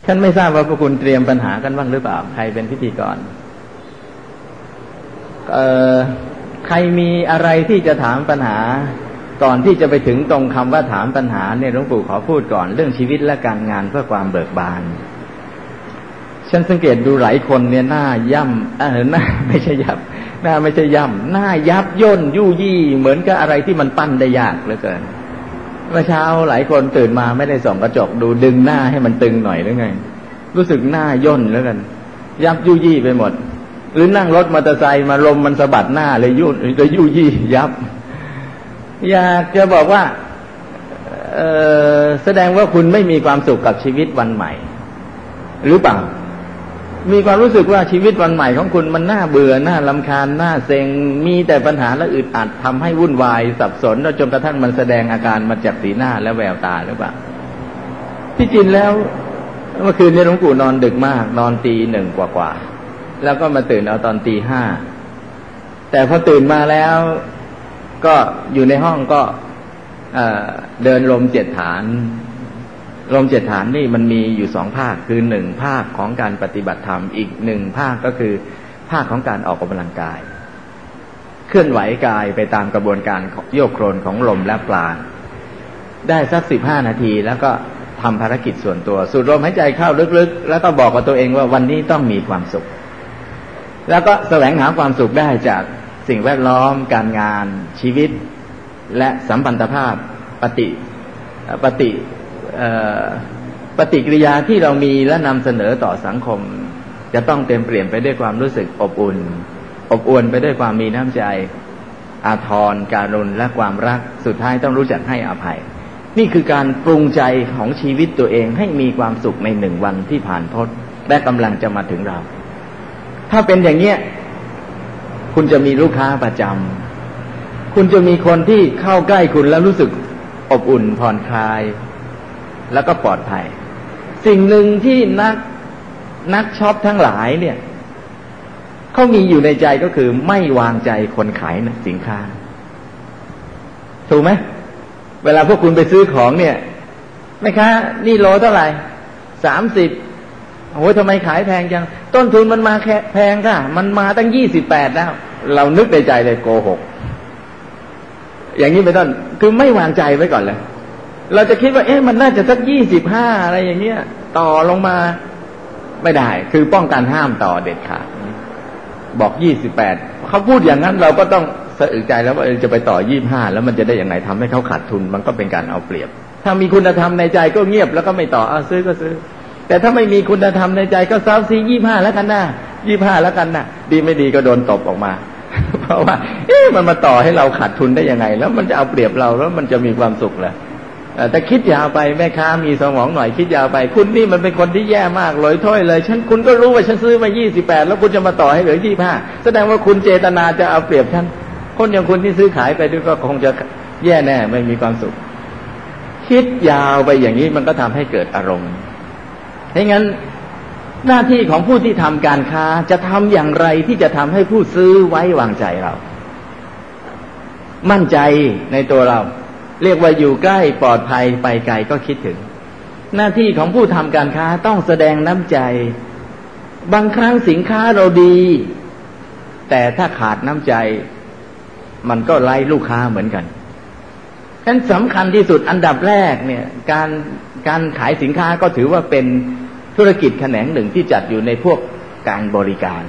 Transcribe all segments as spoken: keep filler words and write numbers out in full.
ฉันไม่ทราบว่าพวกคุณเตรียมปัญหากันบ้างหรือเปล่าใครเป็นพิธีกรเอ่อใครมีอะไรที่จะถามปัญหาก่อนที่จะไปถึงตรงคำว่าถามปัญหาเนี่ยหลวงปู่ขอพูดก่อนเรื่องชีวิตและการงานเพื่อความเบิกบานฉันสังเกตดูหลายคนเนี่ยหน้าย่ำเออหน้าไม่ใช่ยับหน้าไม่ใช่ย่ำหน้ายับย่นยู่ยี่เหมือนกับอะไรที่มันปั้นได้ยากเหลือเกินเมื่อเช้าหลายคนตื่นมาไม่ได้ส่องกระจกดูดึงหน้าให้มันตึงหน่อยหรือไงรู้สึกหน้าย่นแล้วกันยับยู่ยี่ไปหมดหรือนั่งรถมอเตอร์ไซค์มาลมมันสะบัดหน้าเลยยุ่นเลยยู่ยี่ยับอยากจะบอกว่าเอ่อแสดงว่าคุณไม่มีความสุขกับชีวิตวันใหม่หรือเปล่ามีความรู้สึกว่าชีวิตวันใหม่ของคุณมันน่าเบื่อน่ารำคาญน่าเซ็งมีแต่ปัญหาและอึดอัดทำให้วุ่นวายสับสนแล้วจนกระทั่งมันแสดงอาการมาจากสีหน้าและแววตาหรือเปล่าที่จริงแล้วเมื่อคืนนี้หลวงปู่นอนดึกมากนอนตีหนึ่งกว่าๆแล้วก็มาตื่นเอาตอนตีห้าแต่พอตื่นมาแล้วก็อยู่ในห้องก็เอ่อเดินลมเจ็ดฐานลมเจ็ดฐานนี่มันมีอยู่สองภาคคือหนึ่งภาคของการปฏิบัติธรรมอีกหนึ่งภาคก็คือภาคของการออกกำลังกายเคลื่อนไหวกายไปตามกระบวนการโยกโคลนของลมและปราณได้สักสิบห้านาทีแล้วก็ทำภารกิจส่วนตัวสูดลมหายใจเข้าลึกๆแล้วก็บอกกับตัวเองว่าวันนี้ต้องมีความสุขแล้วก็แสวงหาความสุขได้จากสิ่งแวดล้อมการงานชีวิตและสัมพันธภาพปฏิปฏิปฏิกิริยาที่เรามีและนำเสนอต่อสังคมจะต้องเต็มเปลี่ยนไปด้วยความรู้สึกอบอุ่นอบอวลไปด้วยความมีน้ำใจอาทรการุณและความรักสุดท้ายต้องรู้จักให้อภัยนี่คือการปรุงใจของชีวิตตัวเองให้มีความสุขในหนึ่งวันที่ผ่านพ้นและกำลังจะมาถึงเราถ้าเป็นอย่างเนี้ยคุณจะมีลูกค้าประจำคุณจะมีคนที่เข้าใกล้คุณแล้วรู้สึกอบอุ่นผ่อนคลายแล้วก็ปลอดภัยสิ่งหนึ่งที่นักนักช็อปทั้งหลายเนี่ยเขามีอยู่ในใจก็คือไม่วางใจคนขายสินค้าถูกไหมเวลาพวกคุณไปซื้อของเนี่ยแม่ค้านี่โลเท่าไหร่สามสิบโอ้ยทำไมขายแพงจังต้นทุนมันมาแค่แพงค่ะมันมาตั้งยี่สิบแปดแล้วเรานึกในใจเลยโกหกอย่างนี้เป็นต้นคือไม่วางใจไว้ก่อนเลยเราจะคิดว่าเอ๊ะมันน่าจะสักยี่สิบห้าอะไรอย่างเงี้ยต่อลงมาไม่ได้คือป้องกันห้ามต่อเด็ดขาดบอกยี่สิบแปดเขาพูดอย่างนั้นเราก็ต้องสะอึกใจแล้วว่าจะไปต่อยี่สิบห้าแล้วมันจะได้อย่างไรทำให้เขาขาดทุนมันก็เป็นการเอาเปรียบถ้ามีคุณธรรมในใจก็เงียบแล้วก็ไม่ต่อเอาซื้อก็ซื้อแต่ถ้าไม่มีคุณธรรมในใจก็ซ้ำซียี่สิบห้าแล้วกันนะยี่สิบห้าแล้วกันนะดีไม่ดีก็โดนตบออกมาเพราะว่าเอ๊ะมันมาต่อให้เราขาดทุนได้ยังไงแล้วมันจะเอาเปรียบเราแล้วมันจะมีความสุขเหรอแต่คิดยาวไปแม่ค้ามีสมองหน่อยคิดยาวไปคุณนี่มันเป็นคนที่แย่มากลอยถ้อยเลยฉันคุณก็รู้ว่าฉันซื้อมายี่สิบแปดแล้วคุณจะมาต่อให้เหลือยี่สิบห้าแสดงว่าคุณเจตนาจะเอาเปรียบฉันคนอย่างคุณที่ซื้อขายไปด้วยก็คงจะแย่แน่ไม่มีความสุขคิดยาวไปอย่างนี้มันก็ทำให้เกิดอารมณ์ดังนั้นหน้าที่ของผู้ที่ทำการค้าจะทำอย่างไรที่จะทำให้ผู้ซื้อไว้วางใจเรามั่นใจในตัวเราเรียกว่าอยู่ใกล้ปลอดภัยไปไกลก็คิดถึงหน้าที่ของผู้ทำการค้าต้องแสดงน้ำใจบางครั้งสินค้าเราดีแต่ถ้าขาดน้ำใจมันก็ไร้ลูกค้าเหมือนกันฉะนั้นสำคัญที่สุดอันดับแรกเนี่ยการการขายสินค้าก็ถือว่าเป็นธุรกิจแขนงหนึ่งที่จัดอยู่ในพวกการบริการ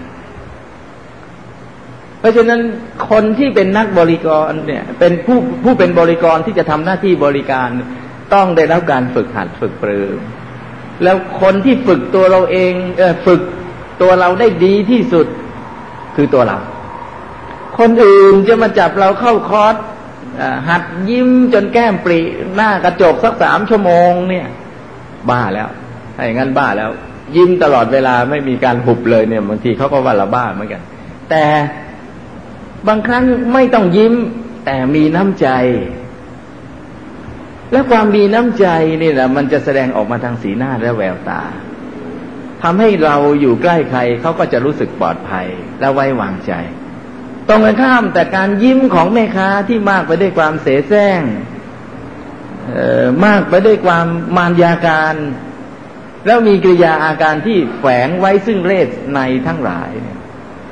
เพราะฉะนั้นคนที่เป็นนักบริกรเนี่ยเป็นผู้ผู้เป็นบริกรที่จะทำหน้าที่บริการต้องได้รับการฝึกหัดฝึกปรือแล้วคนที่ฝึกตัวเราเองเออฝึกตัวเราได้ดีที่สุดคือตัวเราคนอื่นจะมาจับเราเข้าคอร์สหัดยิ้มจนแก้มปริหน้ากระจกสักสามชั่วโมงเนี่ยบ้าแล้วถ้าอย่างนั้นบ้าแล้วยิ้มตลอดเวลาไม่มีการหุบเลยเนี่ยบางทีเขาก็ว่าเราบ้าเหมือนกันแต่บางครั้งไม่ต้องยิ้มแต่มีน้ำใจและความมีน้ำใจนี่แหละมันจะแสดงออกมาทางสีหน้าและแววตาทำให้เราอยู่ใกล้ใครเขาก็จะรู้สึกปลอดภัยและไว้วางใจตรงกันข้ามแต่การยิ้มของแม่ค้าที่มากไปด้วยความเสแสร้งเอ่อมากไปด้วยความมารยาการแล้วมีกิริยาอาการที่แฝงไว้ซึ่งเลสในทั้งหลายเนี่ย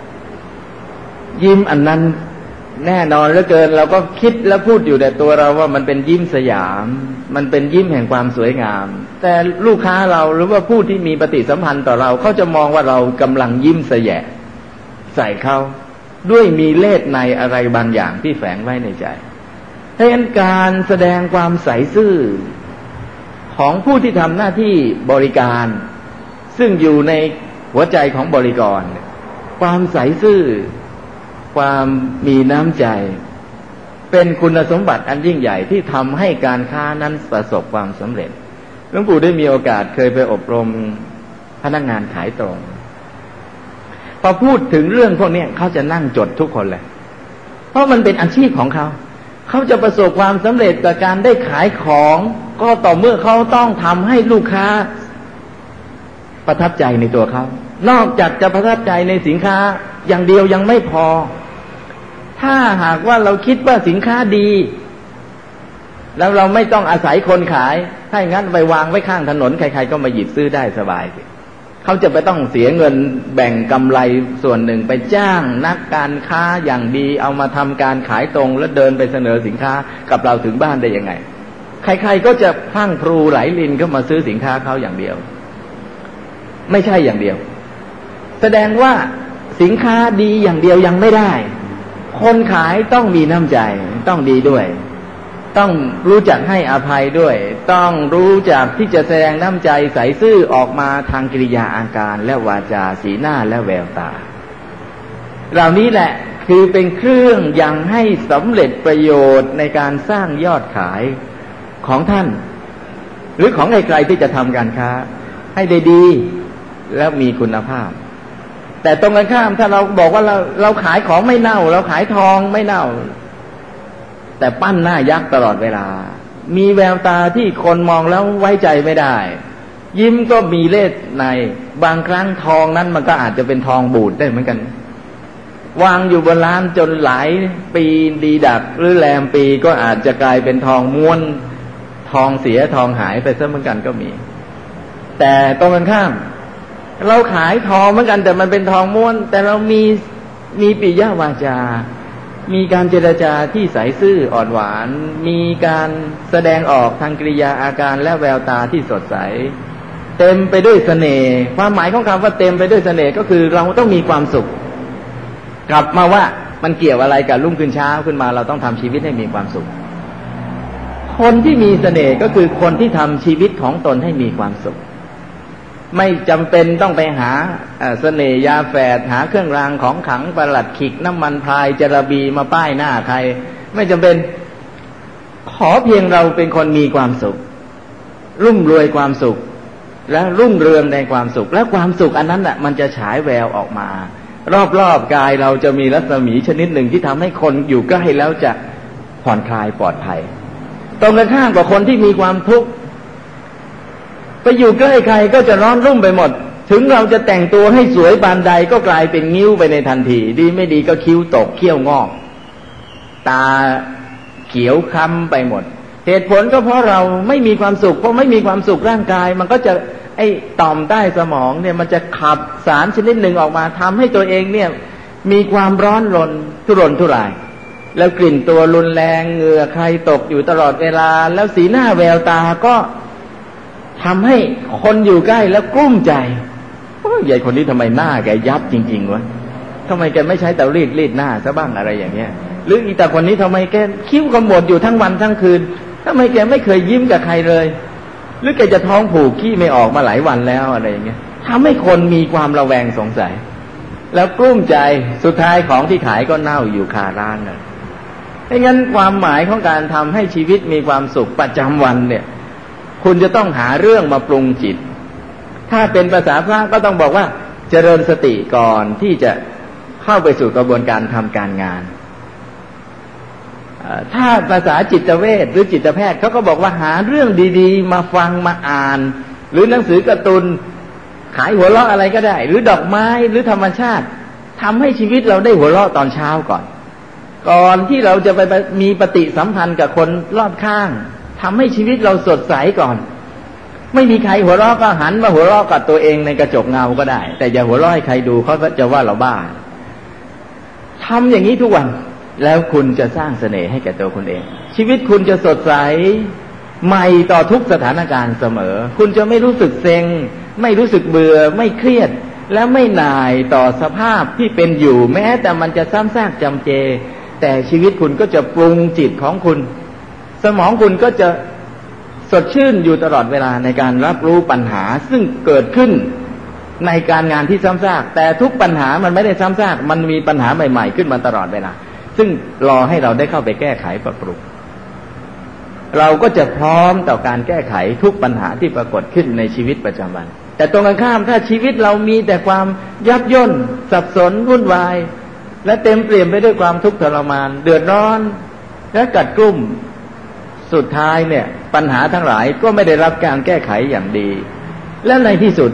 ยิ้มอันนั้นแน่นอนเหลือเกินเราก็คิดและพูดอยู่แต่ตัวเราว่ามันเป็นยิ้มสยามมันเป็นยิ้มแห่งความสวยงามแต่ลูกค้าเราหรือว่าผู้ที่มีปฏิสัมพันธ์ต่อเราเขาจะมองว่าเรากำลังยิ้มแสแยะใส่เขาด้วยมีเลสในอะไรบางอย่างที่แฝงไว้ในใจเพราะฉะนั้นการแสดงความใสซื่อของผู้ที่ทำหน้าที่บริการซึ่งอยู่ในหัวใจของบริกรความใสซื่อความมีน้ำใจเป็นคุณสมบัติอันยิ่งใหญ่ที่ทำให้การค้านั้นประสบความสำเร็จหลวงปู่ได้มีโอกาสเคยไปอบรมพนักงานขายตรงพอพูดถึงเรื่องพวกนี้เขาจะนั่งจดทุกคนเลยเพราะมันเป็นอาชีพของเขาเขาจะประสบความสำเร็จจากการได้ขายของก็ต่อเมื่อเขาต้องทำให้ลูกค้าประทับใจในตัวเขานอกจากจะประทับใจในสินค้าอย่างเดียวยังไม่พอถ้าหากว่าเราคิดว่าสินค้าดีแล้วเราไม่ต้องอาศัยคนขายถ้าอย่างนั้นไปวางไว้ข้างถนนใครๆก็มาหยิบซื้อได้สบายเขาจะไปต้องเสียเงินแบ่งกำไรส่วนหนึ่งไปจ้างนักการค้าอย่างดีเอามาทำการขายตรงแล้วเดินไปเสนอสินค้ากับเราถึงบ้านได้ยังไงใครๆก็จะพรั่งพรูไหลลินเข้ามาซื้อสินค้าเขาอย่างเดียวไม่ใช่อย่างเดียวแสดงว่าสินค้าดีอย่างเดียวยังไม่ได้คนขายต้องมีน้ำใจต้องดีด้วยต้องรู้จักให้อภัยด้วยต้องรู้จักที่จะแสดงน้ำใจใสซื่อออกมาทางกิริยาอาการและวาจาสีหน้าและแววตาเหล่านี้แหละคือเป็นเครื่องยังให้สำเร็จประโยชน์ในการสร้างยอดขายของท่านหรือของใครๆที่จะทำการค้าให้ได้ดีและมีคุณภาพแต่ตรงกันข้ามถ้าเราบอกว่าเราเราขายของไม่เน่าเราขายทองไม่เน่าแต่ปั้นหน้ายักษ์ตลอดเวลามีแววตาที่คนมองแล้วไว้ใจไม่ได้ยิ้มก็มีเล่ห์ในบางครั้งทองนั้นมันก็อาจจะเป็นทองบูดได้เหมือนกันวางอยู่บนร้านจนหลายปีดีดักหรือแรมปีก็อาจจะกลายเป็นทองม้วนทองเสียทองหายไปซะเหมือนกันก็มีแต่ตรงกันข้ามเราขายทองเหมือนกันแต่มันเป็นทองม้วนแต่เรามีมีปิยวาจามีการเจรจาที่ใสซื่ออ่อนหวานมีการแสดงออกทางกริยาอาการและแววตาที่สดใสเต็มไปด้วยเสน่ห์ความหมายของคำว่าเต็มไปด้วยเสน่ห์ก็คือเราต้องมีความสุขกลับมาว่ามันเกี่ยวอะไรกับรุ่งขึ้นเช้าขึ้นมาเราต้องทำชีวิตให้มีความสุขคนที่มีเสน่ห์ก็คือคนที่ทำชีวิตของตนให้มีความสุขไม่จำเป็นต้องไปหาเสน่ห์ยาแฝดหาเครื่องรางของขลังประหลัดขิกน้ำมันพรายจระบีมาป้ายหน้าใครไม่จำเป็นขอเพียงเราเป็นคนมีความสุขรุ่มรวยความสุขและรุ่งเรืองในความสุขและความสุขอันนั้นน่ะมันจะฉายแววออกมารอบๆกายเราจะมีรัศมีชนิดหนึ่งที่ทำให้คนอยู่ใกล้แล้วจะผ่อนคลายปลอดภัยตรงกันข้ามกับคนที่มีความทุกข์ไปอยู่ใกล้ใครก็จะร้อนรุ่มไปหมดถึงเราจะแต่งตัวให้สวยปานใดก็กลายเป็นงิ้วไปในทันทีดีไม่ดีก็คิ้วตกเขี้ยวงอกตาเขียวคล้ำไปหมดเหตุผลก็เพราะเราไม่มีความสุขเพราะไม่มีความสุขร่างกายมันก็จะไอ้ต่อมใต้สมองเนี่ยมันจะขับสารชนิดหนึ่งออกมาทำให้ตัวเองเนี่ยมีความร้อนรนทุรนทุรายแล้วกลิ่นตัวรุนแรงเหงื่อใครตกอยู่ตลอดเวลาแล้วสีหน้าแววตาก็ทำให้คนอยู่ใกล้แล้วกลุ้มใจโอ้ยใหญ่คนนี้ทำไมหน้าแกยับจริงๆวะทำไมแกไม่ใช้เตารีดรีดหน้าซะบ้างอะไรอย่างเงี้ยหรืออีตาคนนี้ทำไมแกคิ้วขมวดอยู่ทั้งวันทั้งคืนทำไมแกไม่เคยยิ้มกับใครเลยหรือแกจะท้องผูกขี้ไม่ออกมาหลายวันแล้วอะไรอย่างเงี้ยทำให้คนมีความระแวงสงสัยแล้วกลุ้มใจสุดท้ายของที่ขายก็เน่าอยู่คาร้านเลยดังนั้นความหมายของการทำให้ชีวิตมีความสุขประจำวันเนี่ยคุณจะต้องหาเรื่องมาปรุงจิตถ้าเป็นภาษาพระก็ต้องบอกว่าเจริญสติก่อนที่จะเข้าไปสู่กระบวนการทำการงานถ้าภาษาจิตเวชหรือจิตแพทย์เขาก็บอกว่าหาเรื่องดีๆมาฟังมาอ่านหรือหนังสือการ์ตูนขายหัวเราะอะไรก็ได้หรือดอกไม้หรือธรรมชาติทำให้ชีวิตเราได้หัวเราะตอนเช้าก่อนก่อนที่เราจะไปมีปฏิสัมพันธ์กับคนรอบข้างทำให้ชีวิตเราสดใสก่อนไม่มีใครหัวเราะก็หันมาหัวเราะกับตัวเองในกระจกเงาก็ได้แต่อย่าหัวเราะให้ใครดูเขาก็จะว่าเราบ้าทำอย่างนี้ทุกวันแล้วคุณจะสร้างเสน่ห์ให้แก่ตัวคุณเองชีวิตคุณจะสดใสใหม่ต่อทุกสถานการณ์เสมอคุณจะไม่รู้สึกเซ็งไม่รู้สึกเบื่อไม่เครียดและไม่หน่ายต่อสภาพที่เป็นอยู่แม้แต่มันจะซ้ำซากจำเจแต่ชีวิตคุณก็จะปรุงจิตของคุณสมองคุณก็จะสดชื่นอยู่ตลอดเวลาในการรับรู้ปัญหาซึ่งเกิดขึ้นในการงานที่ซ้ำซากแต่ทุกปัญหามันไม่ได้ซ้ำซากมันมีปัญหาใหม่ๆขึ้นมาตลอดเวลาซึ่งรอให้เราได้เข้าไปแก้ไขปรับปรุงเราก็จะพร้อมต่อการแก้ไขทุกปัญหาที่ปรากฏขึ้นในชีวิตประจำวันแต่ตรงกันข้ามถ้าชีวิตเรามีแต่ความยับย่นสับสนวุ่นวายและเต็มเปี่ยมไปด้วยความทุกข์ทรมานเดือดร้อนและกัดกลุ่มสุดท้ายเนี่ยปัญหาทั้งหลายก็ไม่ได้รับการแก้ไขอย่างดีและในที่สุด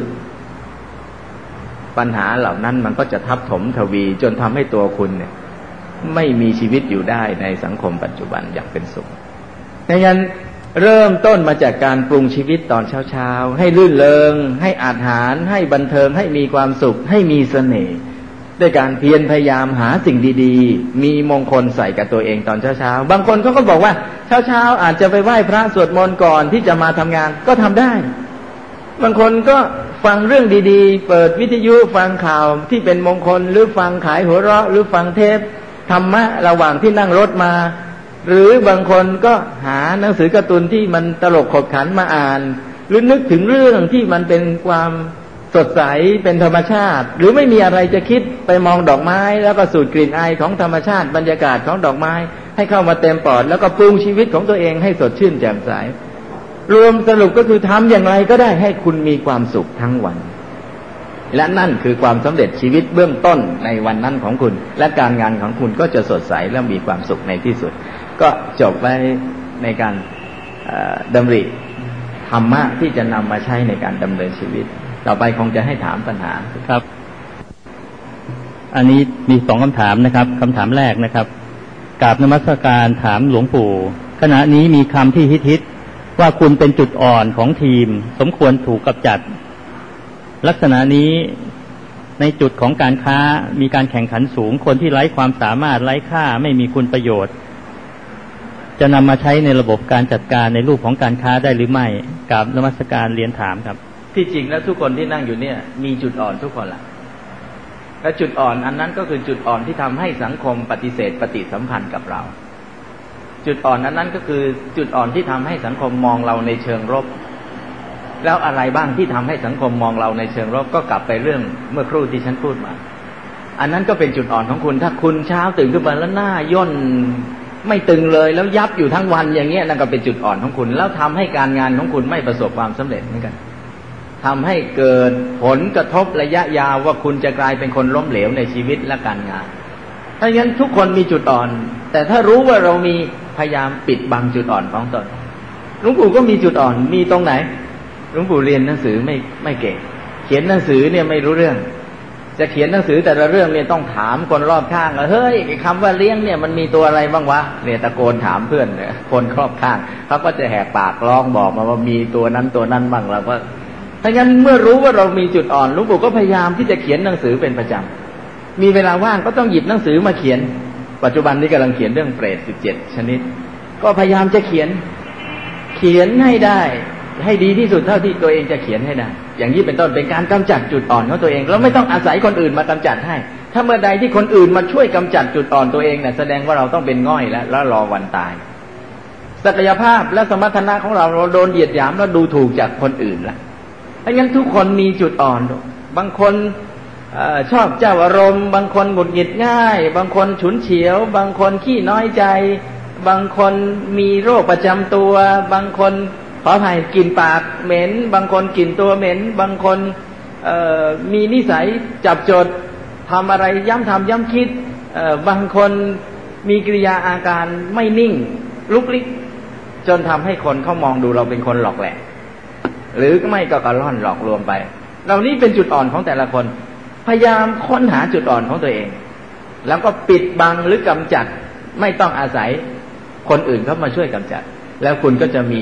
ปัญหาเหล่านั้นมันก็จะทับถมทวีจนทำให้ตัวคุณเนี่ยไม่มีชีวิตอยู่ได้ในสังคมปัจจุบันอย่างเป็นสุขดังนั้นเริ่มต้นมาจากการปรุงชีวิตตอนเช้าๆให้ลื่นเริงให้อาหารให้บันเทิงให้มีความสุขให้มีเสน่ห์ด้วยการเพียรพยายามหาสิ่งดีๆมีมงคลใส่กับตัวเองตอนเช้าๆบางคนเขาก็บอกว่าเช้าๆอาจจะไปไหว้พระสวดมนต์ก่อนที่จะมาทำงานก็ทำได้บางคนก็ฟังเรื่องดีๆเปิดวิทยุฟังข่าวที่เป็นมงคลหรือฟังขายหัวเราะหรือฟังเทปธรรมะระหว่างที่นั่งรถมาหรือบางคนก็หาหนังสือการ์ตูนที่มันตลกขบขันมาอ่านหรือนึกถึงเรื่องที่มันเป็นความสดใสเป็นธรรมชาติหรือไม่มีอะไรจะคิดไปมองดอกไม้แล้วก็สูดกลิ่นอายของธรรมชาติบรรยากาศของดอกไม้ให้เข้ามาเต็มปอดแล้วก็ปรุงชีวิตของตัวเองให้สดชื่นแจ่มใสรวมสรุปก็คือทำอย่างไรก็ได้ให้คุณมีความสุขทั้งวันและนั่นคือความสำเร็จชีวิตเบื้องต้นในวันนั้นของคุณและการงานของคุณก็จะสดใสและมีความสุขในที่สุดก็จบไว้ในการดำริธรรมะที่จะนำมาใช้ในการดำเนินชีวิตต่อไปคงจะให้ถามปัญหาครับอันนี้มีสองคำถามนะครับคำถามแรกนะครับกราบนมัสการถามหลวงปู่ขณะนี้มีคำที่ฮิตๆว่าคุณเป็นจุดอ่อนของทีมสมควรถูกกำจัดลักษณะนี้ในจุดของการค้ามีการแข่งขันสูงคนที่ไร้ความสามารถไร้ค่าไม่มีคุณประโยชน์จะนำมาใช้ในระบบการจัดการในรูปของการค้าได้หรือไม่กราบนมัสการเรียนถามครับที่จริงแล้วทุกคนที่นั่งอยู่เนี่ยมีจุดอ่อนทุกคนละและจุดอ่อนอันนั้นก็คือจุดอ่อนที่ทำให้สังคมปฏิเสธปฏิสัมพันธ์กับเราจุดอ่อนอันนั้นก็คือจุดอ่อนที่ทำให้สังคมมองเราในเชิงลบแล้วอะไรบ้างที่ทำให้สังคมมองเราในเชิงลบก็กลับไปเรื่องเมื่อครู่ที่ฉันพูดมาอันนั้นก็เป็นจุดอ่อนของคุณถ้าคุณเช้าตื่นขึ้นมาแล้วหน้าย่นไม่ตึงเลยแล้วยับอยู่ทั้งวันอย่างเงี้ยนั่นก็เป็นจุดอ่อนของคุณแล้วทำให้การงานของคุณไม่ประสบความสำเร็จเหมือนกันทำให้เกิดผลกระทบระยะยาวว่าคุณจะกลายเป็นคนล้มเหลวในชีวิตและการงานถ้าอย่างนั้นทุกคนมีจุดอ่อนแต่ถ้ารู้ว่าเรามีพยายามปิดบังจุดอ่อนของตนหลวงปู่ก็มีจุดอ่อนมีตรงไหนหลวงปู่เรียนหนังสือไม่ไม่เก่งเขียนหนังสือเนี่ยไม่รู้เรื่องจะเขียนหนังสือแต่ละเรื่องเนี่ยต้องถามคนรอบข้างเฮ้ยคำว่าเลี้ยงเนี่ยมันมีตัวอะไรบ้างวะเนี่ยตะโกนถามเพื่อนเนี่ยคนรอบข้างเขาก็จะแหกปากร้องบอกมาว่ามีตัวนั้นตัวนั้นบ้างเราก็ถ้างั้นเมื่อรู้ว่าเรามีจุดอ่อนหลวงปู่ก็พยายามที่จะเขียนหนังสือเป็นประจำมีเวลาว่างก็ต้องหยิบหนังสือมาเขียนปัจจุบันนี้กำลังเขียนเรื่องเปรตสิบเจ็ดชนิดก็พยายามจะเขียนเขียนให้ได้ให้ดีที่สุดเท่าที่ตัวเองจะเขียนให้ได้อย่างนี้เป็นต้นเป็นการกำจัดจุดอ่อนของตัวเองเราไม่ต้องอาศัยคนอื่นมากำจัดให้ถ้าเมื่อใดที่คนอื่นมาช่วยกำจัดจุดอ่อนตัวเองเนี่ยแสดงว่าเราต้องเป็นง่อยแล้วแล้วรอวันตายศักยภาพและสมรรถนะของเราเราโดนเหยียดหยามแล้วดูถูกจากคนอื่นละเพราะงั้นทุกคนมีจุดอ่อนบางคนเอ่อชอบเจ้าอารมณ์บางคนหงุดหงิดง่ายบางคนฉุนเฉียวบางคนขี้น้อยใจบางคนมีโรคประจำตัวบางคนขออภัยกลิ่นปากเหม็นบางคนกลิ่นตัวเหม็นบางคนเอ่อมีนิสัยจับจดทำอะไรย้ำทำย้ำคิดเอ่อบางคนมีกิริยาอาการไม่นิ่งลุกลี้จนทำให้คนเขามองดูเราเป็นคนหลอกแหลกหรือไม่ก็กระล่อนหลอกลวงไปเหล่านี้เป็นจุดอ่อนของแต่ละคนพยายามค้นหาจุดอ่อนของตัวเองแล้วก็ปิดบังหรือกำจัดไม่ต้องอาศัยคนอื่นเข้ามาช่วยกำจัดแล้วคุณก็จะมี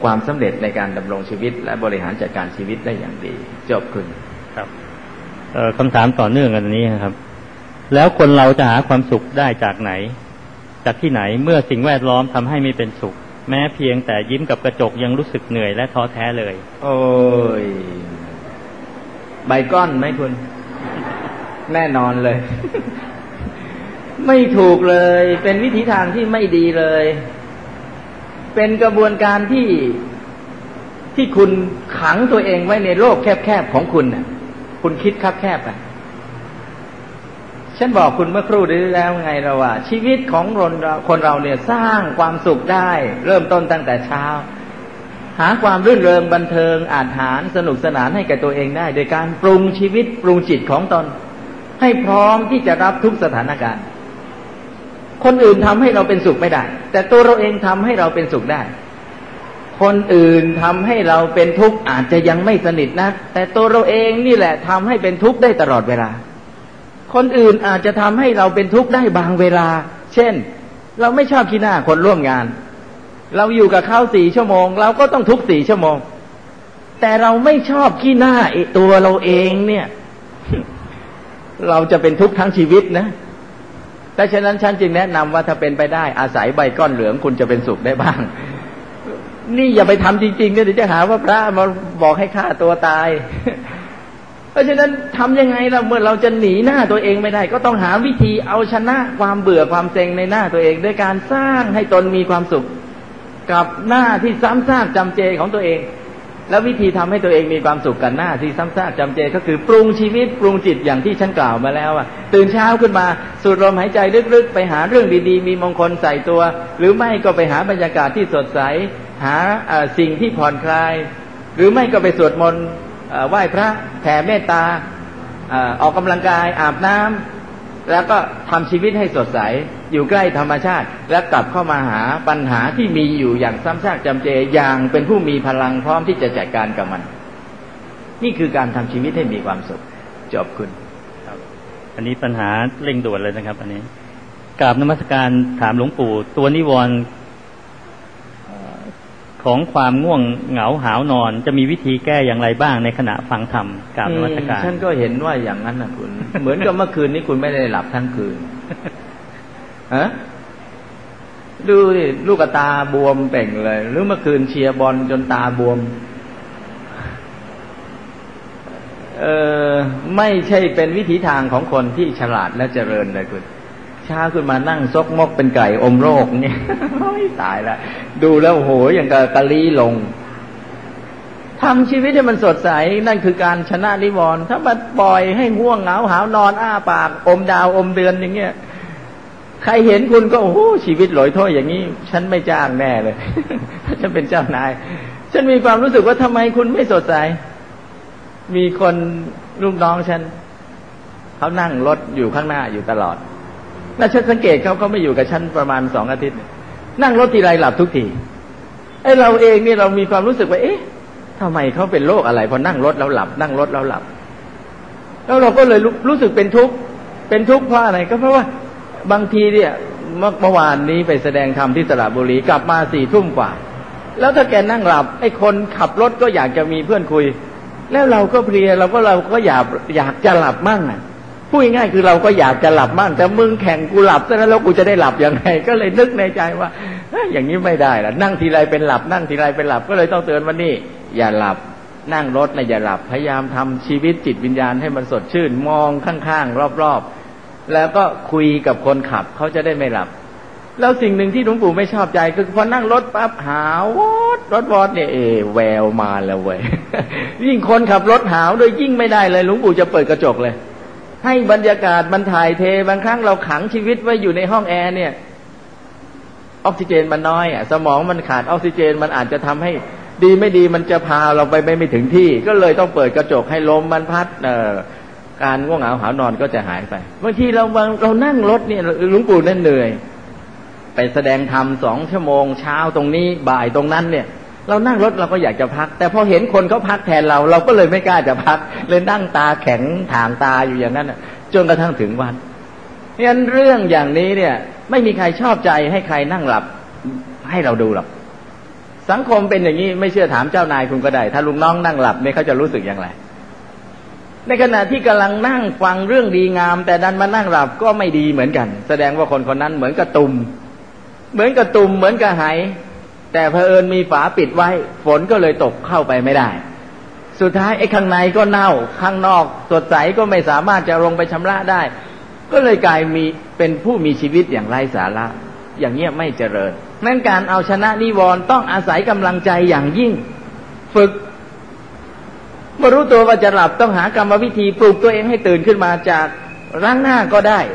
ความสำเร็จในการดำรงชีวิตและบริหารจัดการชีวิตได้อย่างดีจบคุณครับเอ่อคำถามต่อเนื่องกันนี้ครับแล้วคนเราจะหาความสุขได้จากไหนจากที่ไหนเมื่อสิ่งแวดล้อมทำให้ไม่เป็นสุขแม้เพียงแต่ยิ้มกับกระจกยังรู้สึกเหนื่อยและท้อแท้เลยโอ้ยใบก้อนไหมคุณแน่นอนเลย ไม่ถูกเลยเป็นวิถีทางที่ไม่ดีเลยเป็นกระบวนการที่ที่คุณขังตัวเองไว้ในโลกแคบๆของคุณน่ะคุณคิดคับแคบไปฉันบอกคุณเมื่อครู่นี้แล้วไงเราว่าชีวิตของคนเราเนี่ยสร้างความสุขได้เริ่มต้นตั้งแต่เช้าหาความรื่นเริงบันเทิงอาหารสนุกสนานให้แก่ตัวเองได้โดยการปรุงชีวิตปรุงจิตของตนให้พร้อมที่จะรับทุกสถานการณ์คนอื่นทำให้เราเป็นสุขไม่ได้แต่ตัวเราเองทำให้เราเป็นสุขได้คนอื่นทำให้เราเป็นทุกข์อาจจะยังไม่สนิทนักแต่ตัวเราเองนี่แหละทำให้เป็นทุกข์ได้ตลอดเวลาคนอื่นอาจจะทำให้เราเป็นทุกข์ได้บางเวลาเช่นเราไม่ชอบขี้หน้าคนร่วมงานเราอยู่กับเขาสี่ชั่วโมงเราก็ต้องทุกข์สี่ชั่วโมงแต่เราไม่ชอบขี้หน้าตัวเราเองเนี่ยเราจะเป็นทุกข์ทั้งชีวิตนะดังนั้นฉันจึงแนะนำว่าถ้าเป็นไปได้อาศัยใบก้อนเหลืองคุณจะเป็นสุขได้บ้างนี่อย่าไปทำจริงๆเดี๋ยวจะหาว่าพระมาบอกให้ฆ่าตัวตายเพราะฉะนั้นทำยังไงล่ะเมื่อเราจะหนีหน้าตัวเองไม่ได้ก็ต้องหาวิธีเอาชนะความเบื่อความเซ็งในหน้าตัวเองด้วยการสร้างให้ตนมีความสุขกับหน้าที่ซ้ำซากจำเจของตัวเองแล้ววิธีทำให้ตัวเองมีความสุขกับหน้าที่ซ้ำซากจำเจก็คือปรุงชีวิตปรุงจิตอย่างที่ฉันกล่าวมาแล้วอ่ะตื่นเช้าขึ้นมาสูดลมหายใจลึกๆไปหาเรื่องดีๆมีมงคลใส่ตัวหรือไม่ก็ไปหาบรรยากาศที่สดใสหาสิ่งที่ผ่อนคลายหรือไม่ก็ไปสวดมนต์ไหว้พระแผ่เมตตาออกกำลังกายอาบน้ำแล้วก็ทำชีวิตให้สดใสอยู่ใกล้ธรรมชาติและกลับเข้ามาหาปัญหาที่มีอยู่อย่างซ้ำซากจำเจอย่างเป็นผู้มีพลังพร้อมที่จะจัดการกับมันนี่คือการทำชีวิตให้มีความสุขจบคุณครับอันนี้ปัญหาเร่งด่วนเลยนะครับอันนี้กราบนมัสการถามหลวงปู่ตัวนิวรณ์ของความง่วงเหงาหาวนอนจะมีวิธีแก้อย่างไรบ้างในขณะฟังธรรมกราบนมัสการฉันก็เห็นว่าอย่างนั้นนะคุณ เหมือนกับเมื่อคืนนี้คุณไม่ได้หลับทั้งคืนฮะดูดิลูกตาบวมเป่งเลยหรือเมื่อคืนเชียร์บอลจนตาบวมเออไม่ใช่เป็นวิถีทางของคนที่ฉลาดและเจริญเลยคุณเช้าขึ้นมานั่งซกมกเป็นไก่อมโรคเนี่ยตายแล้วดูแล้วโหอย่างกับกะลีลงทำชีวิตให้มันสดใสนั่นคือการชนะนิวรณ์ถ้ามันปล่อยให้ง่วงเหงาหาวนอนอ้าปากอมดาวอมเดือนอย่างเงี้ยใครเห็นคุณก็โอ้โหชีวิตหลอยถ้วยอย่างนี้ฉันไม่จ้างแน่เลยถ้าฉันเป็นเจ้านายฉันมีความรู้สึกว่าทำไมคุณไม่สดใสมีคนลูกน้องฉันเขานั่งรถอยู่ข้างหน้าอยู่ตลอดแล้วฉันสังเกตเขาเขาไม่อยู่กับฉันประมาณสองอาทิตย์นั่งรถทีไรหลับทุกทีไอ้เราเองนี่เรามีความรู้สึกว่าเอ๊ะทำไมเขาเป็นโรคอะไรพอนั่งรถแล้วหลับนั่งรถแล้วหลับแล้วเราก็เลยรู้สึกเป็นทุกข์เป็นทุกข์เพราะอะไรก็เพราะว่าบางทีเนี่ยเมื่อวานนี้ไปแสดงธรรมที่สระบุรีกลับมาสี่ทุ่มกว่าแล้วถ้าแกนั่งหลับไอ้คนขับรถก็อยากจะมีเพื่อนคุยแล้วเราก็เพลียเราก็เราก็อยากอยากจะหลับมั่งอ่ะพูดง่ายๆคือเราก็อยากจะหลับมั่งแต่มึงแข่งกูหลับซะแล้วกูจะได้หลับยังไงก็เลยนึกในใจว่าอย่างนี้ไม่ได้ล่ะนั่งทีไรเป็นหลับนั่งทีไรเป็นหลับก็เลยต้องเตือนว่านี่อย่าหลับนั่งรถนะอย่าหลับพยายามทำชีวิตจิตวิญญาณให้มันสดชื่นมองข้างๆรอบๆแล้วก็คุยกับคนขับเขาจะได้ไม่หลับแล้วสิ่งหนึ่งที่หลวงปู่ไม่ชอบใจคือพอนั่งรถปั๊บหาววอดรถวอดเนี่ยเอแววมาแล้วเว้ยยิ่งคนขับรถหาวโดยยิ่งไม่ได้เลยหลวงปู่จะเปิดกระจกเลยให้บรรยากาศมันถ่ายเทบางครั้งเราขังชีวิตไว้อยู่ในห้องแอร์เนี่ยออกซิเจนมันน้อยอ่ะสมองมันขาดออกซิเจนมันอาจจะทำให้ดีไม่ดีมันจะพาเราไปไม่ถึงที่ก็เลยต้องเปิดกระจกให้ลมมันพัดเอ่อการง่วงเหงาหาวนอนก็จะหายไปบางทีเราเรานั่งรถเนี่ยหลวงปู่นั่นเหนื่อยไปแสดงธรรมสองชั่วโมงเช้าตรงนี้บ่ายตรงนั้นเนี่ยเรานั่งรถเราก็อยากจะพักแต่พอเห็นคนเขาพักแทนเราเราก็เลยไม่กล้าจะพักเลยนั่งตาแข็งถางตาอยู่อย่างนั้นจนกระทั่งถึงวันเพราะฉะนั้นเรื่องอย่างนี้เนี่ยไม่มีใครชอบใจให้ใครนั่งหลับให้เราดูหรอกสังคมเป็นอย่างนี้ไม่เชื่อถามเจ้านายคุณก็ได้ถ้าลุงน้องนั่งหลับเนี่ยเขาจะรู้สึกอย่างไรในขณะที่กำลังนั่งฟังเรื่องดีงามแต่ดันมานั่งหลับก็ไม่ดีเหมือนกันแสดงว่าคนคนนั้นเหมือนกับตุ่มเหมือนกับตุ่มเหมือนกับไหแต่เผอิญมีฝาปิดไว้ฝนก็เลยตกเข้าไปไม่ได้สุดท้ายไอ้ข้างในก็เน่าข้างนอกสดใสก็ไม่สามารถจะลงไปชำระได้ก็เลยกลายมีเป็นผู้มีชีวิตอย่างไร้สาระอย่างเงี้ยไม่เจริญนั่นการเอาชนะนิวรณ์ต้องอาศัยกำลังใจอย่างยิ่งฝึกเมื่อรู้ตัวว่าจะหลับต้องหากรรมวิธีปลุกตัวเองให้ตื่นขึ้นมาจากล้างหน้าก็ได้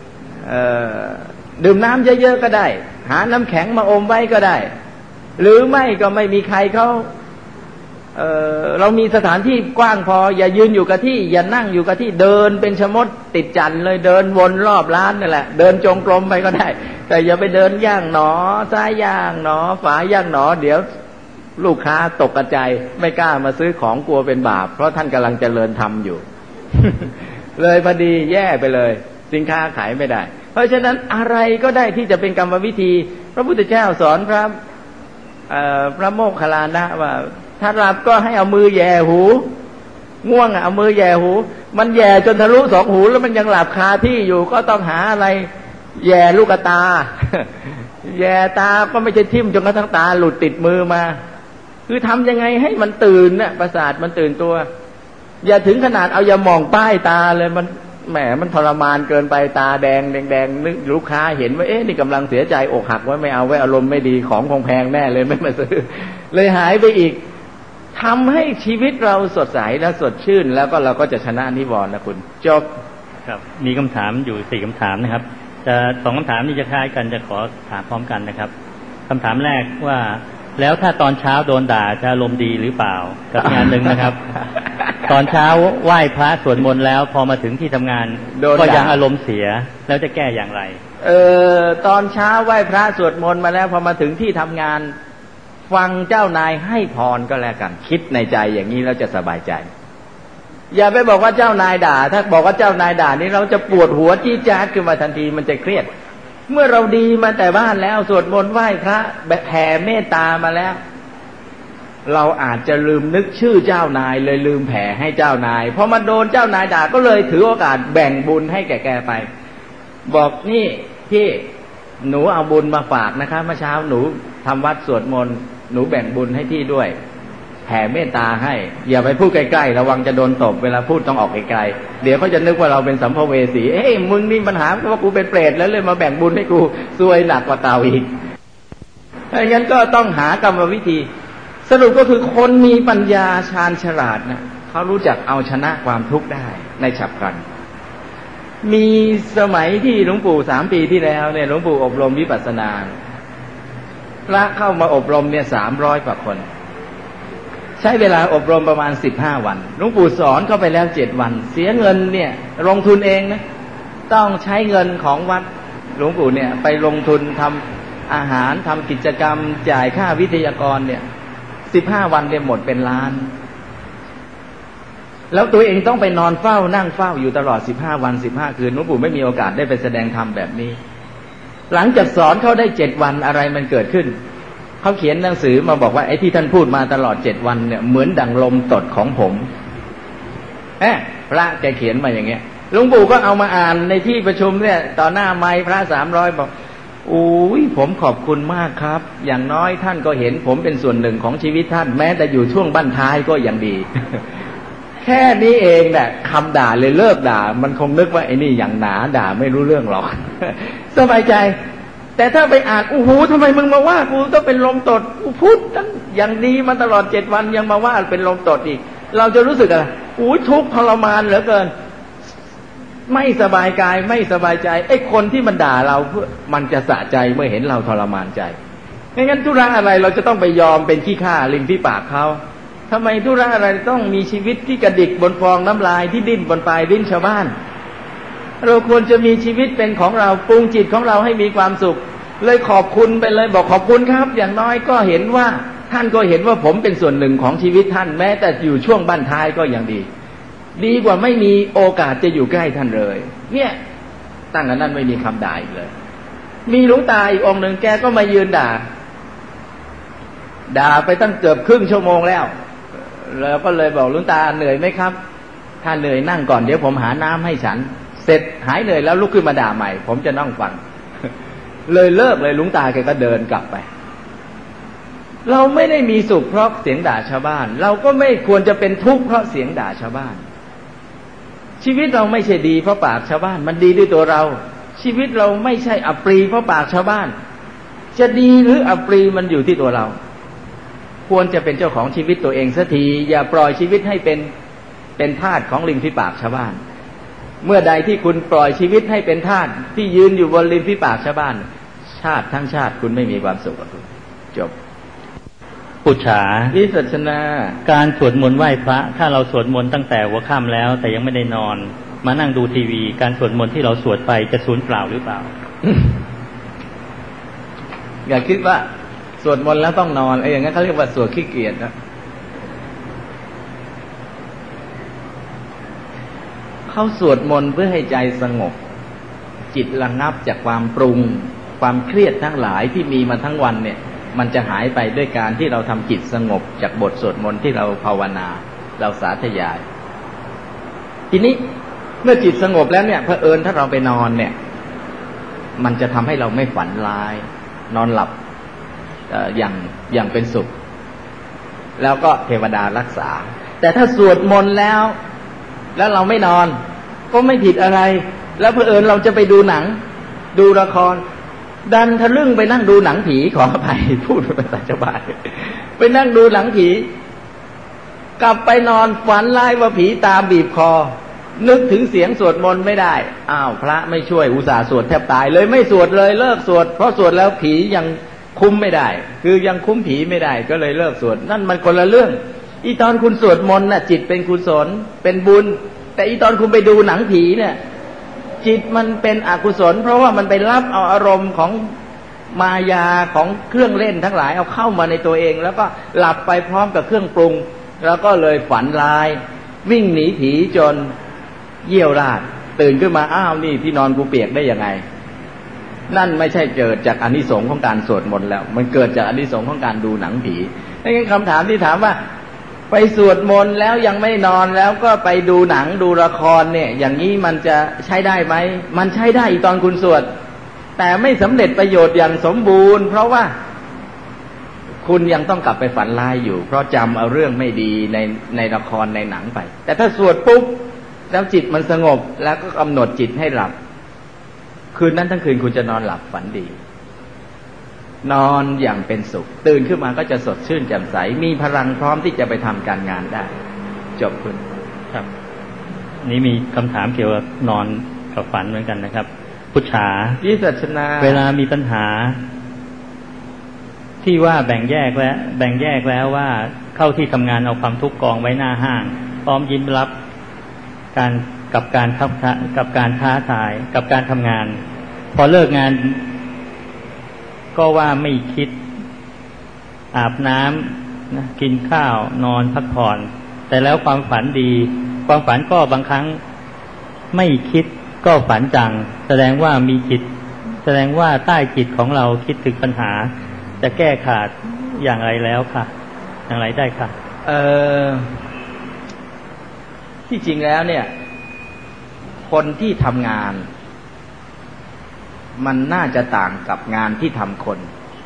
ดื่มน้ำเยอะๆก็ได้หาน้ำแข็งมาอมไว้ก็ได้หรือไม่ก็ไม่มีใครเขาเอ่อเรามีสถานที่กว้างพออย่ายืนอยู่กับที่อย่านั่งอยู่กับที่เดินเป็นชะมดติดจันเลยเดินวนรอบร้านนั่นแหละเดินจงกรมไปก็ได้แต่อย่าไปเดินย่างหนอซ้ายย่างหนอฝาย่างหนอเดี๋ยวลูกค้าตกใจไม่กล้ามาซื้อของกลัวเป็นบาปเพราะท่านกำลังเจริญธรรมอยู่ เลยพอดีแย่ไปเลยสินค้าขายไม่ได้เพราะฉะนั้นอะไรก็ได้ที่จะเป็นกรรมวิธีพระพุทธเจ้าสอนพระพระโมคคัลลานะว่าถ้าหลับก็ให้เอามือแย่หูง่วงอ่ะเอามือแย่หูมันแย่จนทะลุสองหูแล้วมันยังหลับคาที่อยู่ก็ต้องหาอะไรแย่ลูกตา แย่ตาก็ไม่ใช่ทิ่มจนกระทั่งตาหลุดติดมือมาคือทำยังไงให้มันตื่นน่ะประสาทมันตื่นตัวอย่าถึงขนาดเอาอย่ามองป้ายตาเลยมันแหมมันทรมานเกินไปตาแดงแดงๆนึกลูกค้าเห็นว่าเอ๊ะนี่กำลังเสียใจอกหักไว้ไม่เอาไว้อารมณ์ไม่ดีของคงแพงแน่เลยไม่มาซื้อเลยหายไปอีกทำให้ชีวิตเราสดใสและสดชื่นแล้วก็เราก็จะชนะนิวรณ์นะคุณจบครับมีคำถามอยู่สี่คำถามนะครับจะสองคำถามนี้จะคล้ายกันจะขอถามพร้อมกันนะครับคำถามแรกว่าแล้วถ้าตอนเช้าโดนด่าจะอารมณ์ดีหรือเปล่ากับงานหนึ่งนะครับ ตอนเช้าไหว้พระสวดมนต์แล้วพอมาถึงที่ทำงานก็ยังอารมณ์เสียแล้วจะแก้อย่างไรเออตอนเช้าไหว้พระสวดมนต์มาแล้วพอมาถึงที่ทำงานฟังเจ้านายให้พรก็แล้วกันคิดในใจอย่างนี้เราจะสบายใจอย่าไปบอกว่าเจ้านายด่าถ้าบอกว่าเจ้านายด่านี่เราจะปวดหัวจี้จ๊าดขึ้นมาทันทีมันจะเครียดเมื่อเราดีมาแต่บ้านแล้วสวดมนต์ไหว้พระแผ่เมตตามาแล้วเราอาจจะลืมนึกชื่อเจ้านายเลยลืมแผ่ให้เจ้านายพอมาโดนเจ้านายด่าก็เลยถือโอกาสแบ่งบุญให้แก่แกไปบอกนี่พี่หนูเอาบุญมาฝากนะคะเมื่อเช้าหนูทำวัดสวดมนต์หนูแบ่งบุญให้พี่ด้วยแผ่เมตตาให้อย่าไปพูดใกล้ๆระวังจะโดนตบเวลาพูดต้องออกไกลๆเดี๋ยวเขาจะนึกว่าเราเป็นสัมภเวสีเอ้ยมึงนี่ปัญหาว่ากูเป็นเปรตแล้วเลยมาแบ่งบุญให้กูซวยหนักกว่าเต่าอีกถ้าอย่างนั้นก็ต้องหากรรมวิธีสรุปก็คือคนมีปัญญาชาญฉลาดนะเขารู้จักเอาชนะความทุกข์ได้ในฉับพลันมีสมัยที่หลวงปู่สามปีที่แล้วเนี่ยหลวงปู่อบรมวิปัสสนาพระเข้ามาอบรมเนี่ยสามร้อยกว่าคนใช้เวลาอบรมประมาณสิบห้าวันหลวงปู่สอนเข้าไปแล้วเจ็ดวันเสียเงินเนี่ยลงทุนเองนะต้องใช้เงินของวัดหลวงปู่เนี่ยไปลงทุนทำอาหารทำกิจกรรมจ่ายค่าวิทยากรเนี่ยสิบห้าวันเนี่ยหมดเป็นล้านแล้วตัวเองต้องไปนอนเฝ้านั่งเฝ้าอยู่ตลอดสิบห้าวันสิบห้าคืนหลวงปู่ไม่มีโอกาสได้ไปแสดงธรรมแบบนี้หลังจากสอนเขาได้เจ็ดวันอะไรมันเกิดขึ้นเขาเขียนหนังสือมาบอกว่าไอ้ที่ท่านพูดมาตลอดเจ็ดวันเนี่ยเหมือนดั่งลมตดของผมแอบพระแกเขียนมาอย่างเงี้ยหลวงปู่ก็เอามาอ่านในที่ประชุมเนี่ยต่อหน้าไมค์พระสามร้อยบอกอุ้ยผมขอบคุณมากครับอย่างน้อยท่านก็เห็นผมเป็นส่วนหนึ่งของชีวิตท่านแม้แต่อยู่ช่วงบั้นท้ายก็ยังดี แค่นี้เองเนี่ยคำด่าเลยเลิกด่ามันคงนึกว่าไอ้นี่อย่างหนาด่าไม่รู้เรื่องหรอก สบายใจแต่ถ้าไปอ่านโอ้โหทำไมมึงมาว่ากูต้องเป็นลมตดกูพูดตั้งอย่างดีมาตลอดเจ็ดวันยังมาว่าเป็นลมตดอีกเราจะรู้สึกอะไรอู้ทุกข์ทรมานเหลือเกินไม่สบายกายไม่สบายใจไอ้คนที่มันด่าเราเพื่อมันจะสะใจเมื่อเห็นเราทรมานใจไม่งั้นธุระอะไรเราจะต้องไปยอมเป็นขี้ข้าริมฝีปากเขาทำไมธุระอะไรต้องมีชีวิตที่กระดิกบนฟองน้ำลายที่ดิ้นบนปลายดิ้นชาวบ้านเราควรจะมีชีวิตเป็นของเราปรุงจิตของเราให้มีความสุขเลยขอบคุณไปเลยบอกขอบคุณครับอย่างน้อยก็เห็นว่าท่านก็เห็นว่าผมเป็นส่วนหนึ่งของชีวิตท่านแม้แต่อยู่ช่วงบั้นท้ายก็ยังดีดีกว่าไม่มีโอกาสจะอยู่ใกล้ท่านเลยเนี่ยตั้งแต่นั้นไม่มีคำด่าอีกเลยมีหลวงตาอีกองค์หนึ่งแกก็มายืนด่าด่าไปตั้งเกือบครึ่งชั่วโมงแล้วแล้วก็เลยบอกหลวงตาเหนื่อยไหมครับถ้าเหนื่อยนั่งก่อนเดี๋ยวผมหาน้ำให้ฉันเสร็จหายเหนื่อยแล้วลุกขึ้นมาด่าใหม่ผมจะนั่งฟัง เลยเลิกเลยหลวงตาแกก็เดินกลับไปเราไม่ได้มีสุขเพราะเสียงด่าชาวบ้านเราก็ไม่ควรจะเป็นทุกข์เพราะเสียงด่าชาวบ้านชีวิตเราไม่ใช่ดีเพราะปากชาวบ้านมันดีด้วยตัวเราชีวิตเราไม่ใช่อับปรีเพราะปากชาวบ้านจะดีหรืออับปรีมันอยู่ที่ตัวเราควรจะเป็นเจ้าของชีวิตตัวเองสักทีอย่าปล่อยชีวิตให้เป็นเป็นทาสของริมฝีปากชาวบ้านเมื่อใดที่คุณปล่อยชีวิตให้เป็นทาสที่ยืนอยู่บนริมฝีปากชาวบ้านชาติทั้งชาติคุณไม่มีความสุขจบปุจฉาวิสัชนาการสวดมนต์ไหว้พระถ้าเราสวดมนต์ตั้งแต่หัวค่ำแล้วแต่ยังไม่ได้นอนมานั่งดูทีวีการสวดมนต์ที่เราสวดไปจะสูญเปล่าหรือเปล่าอย่าคิดว่าสวดมนต์แล้วต้องนอนไอ้อย่างนั้นเขาเรียกว่าสวดขี้เกียจนะเขาสวดมนต์เพื่อให้ใจสงบจิตระงับจากความปรุงความเครียดทั้งหลายที่มีมาทั้งวันเนี่ยมันจะหายไปด้วยการที่เราทำจิตสงบจากบทสวดมนต์ที่เราภาวนาเราสาธยายทีนี้เมื่อจิตสงบแล้วเนี่ยเผอิญถ้าเราไปนอนเนี่ยมันจะทำให้เราไม่ฝันร้ายนอนหลับอย่างอย่างเป็นสุขแล้วก็เทวดารักษาแต่ถ้าสวดมนต์แล้วแล้วเราไม่นอนก็ไม่ผิดอะไรแล้วเผอิญเราจะไปดูหนังดูละครดันทะลึ่งไปนั่งดูหนังผีขออภัยพูดภาษาชาวบ้านไปนั่งดูหนังผีกลับไปนอนฝันร้ายว่าผีตามบีบคอนึกถึงเสียงสวดมนต์ไม่ได้อ้าวพระไม่ช่วยอุตส่าห์สวดแทบตายเลยไม่สวดเลยเลิกสวดเพราะสวดแล้วผียังคุ้มไม่ได้คือยังคุ้มผีไม่ได้ก็เลยเลิกสวดนั่นมันคนละเรื่องอีตอนคุณสวดมนต์น่ะจิตเป็นกุศลเป็นบุญแต่อีตอนคุณไปดูหนังผีเนี่ยจิตมันเป็นอกุศลเพราะว่ามันไปรับเอาอารมณ์ของมายาของเครื่องเล่นทั้งหลายเอาเข้ามาในตัวเองแล้วก็หลับไปพร้อมกับเครื่องปรุงแล้วก็เลยฝันร้ายวิ่งหนีผีจนเยี่ยวราดตื่นขึ้นมาอ้าวนี่ที่นอนกูเปียกได้ยังไงนั่นไม่ใช่เกิดจากอานิสงส์ของการสวดมนต์แล้วมันเกิดจากอานิสงส์ของการดูหนังผีดังนั้นคำถามที่ถามว่าไปสวดมนต์แล้วยังไม่นอนแล้วก็ไปดูหนังดูละครเนี่ยอย่างนี้มันจะใช้ได้ไหมมันใช้ได้อีตอนคุณสวดแต่ไม่สำเร็จประโยชน์อย่างสมบูรณ์เพราะว่าคุณยังต้องกลับไปฝันร้ายอยู่เพราะจำเอาเรื่องไม่ดีในในละครในหนังไปแต่ถ้าสวดปุ๊บแล้วจิตมันสงบแล้วก็กำหนดจิตให้หลับคืนนั้นทั้งคืนคุณจะนอนหลับฝันดีนอนอย่างเป็นสุขตื่นขึ้นมาก็จะสดชื่นแจ่มใสมีพลังพร้อมที่จะไปทำการงานได้จบคุณครับนี้มีคำถามเกี่ยวกับนอนกับฝันเหมือนกันนะครับพุทธาวิสัชนาเวลามีปัญหาที่ว่าแบ่งแยกแล้วแบ่งแยกแล้วว่าเข้าที่ทำงานเอาความทุกข์กองไว้หน้าห้างพร้อมยิ้มรับการกับการทับกับการท้าทายกับการทำงานพอเลิกงานก็ว่าไม่คิดอาบน้ำนะกินข้าวนอนพักผ่อนแต่แล้วความฝันดีความฝันก็บางครั้งไม่คิดก็ฝันจังแสดงว่ามีจิตแสดงว่าใต้จิตของเราคิดถึงปัญหาจะแก้ขาดอย่างไรแล้วค่ะอย่างไรได้ค่ะเออที่จริงแล้วเนี่ยคนที่ทำงานมันน่าจะต่างกับงานที่ทำคน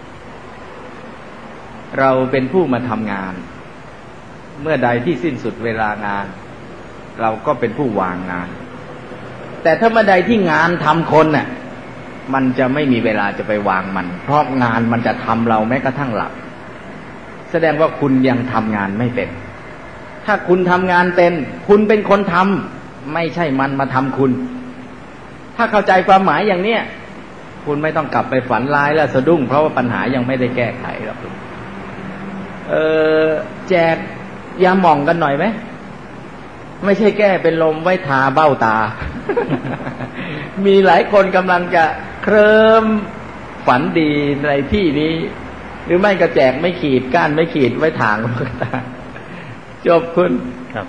เราเป็นผู้มาทำงานเมื่อใดที่สิ้นสุดเวลางานเราก็เป็นผู้วางงานแต่ถ้าเมื่อใดที่งานทำคนน่ะมันจะไม่มีเวลาจะไปวางมันเพราะงานมันจะทำเราแม้กระทั่งหลับแสดงว่าคุณยังทำงานไม่เป็นถ้าคุณทำงานเป็นคุณเป็นคนทำไม่ใช่มันมาทำคุณถ้าเข้าใจความหมายอย่างเนี้ยคุณไม่ต้องกลับไปฝันร้ายและสะดุ้งเพราะว่าปัญหายังไม่ได้แก้ไขหรอกเออแจกยาหม่องกันหน่อยไหมไม่ใช่แก้เป็นลมไว้ทาเบ้าตา มีหลายคนกำลังจะเคลิ้มฝันดีในที่นี้หรือไม่ก็แจกไม่ขีดก้านไม่ขีดไว้ทางลูกตาจบคุณครับ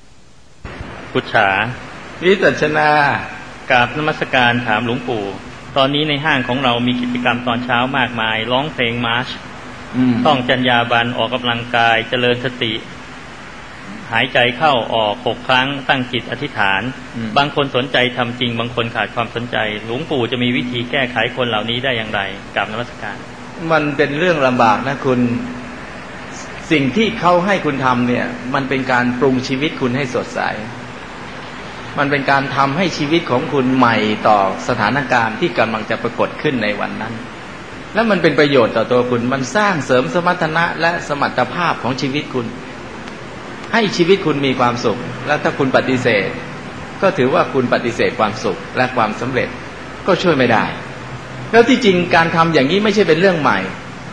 พุทธาวิสัชนากราบนมัสการถามหลวงปู่ตอนนี้ในห้างของเรามีกิจกรรมตอนเช้ามากมายร้องเพลงมาร์ชท่องจรรยาบรรณออกกำลังกายเจริญสติหายใจเข้าออกหกครั้งตั้งจิตอธิษฐานบางคนสนใจทำจริงบางคนขาดความสนใจหลวงปู่จะมีวิธีแก้ไขคนเหล่านี้ได้อย่างไรกราบนมัสการมันเป็นเรื่องลำบากนะคุณสิ่งที่เขาให้คุณทำเนี่ยมันเป็นการปรุงชีวิตคุณให้สดใสมันเป็นการทำให้ชีวิตของคุณใหม่ต่อสถานการณ์ที่กำลังจะปรากฏขึ้นในวันนั้นแล้วมันเป็นประโยชน์ต่อตัวคุณมันสร้างเสริมสมรรถนะและสมรรถภาพของชีวิตคุณให้ชีวิตคุณมีความสุขแล้วถ้าคุณปฏิเสธก็ถือว่าคุณปฏิเสธความสุขและความสำเร็จก็ช่วยไม่ได้แล้วที่จริงการทำอย่างนี้ไม่ใช่เป็นเรื่องใหม่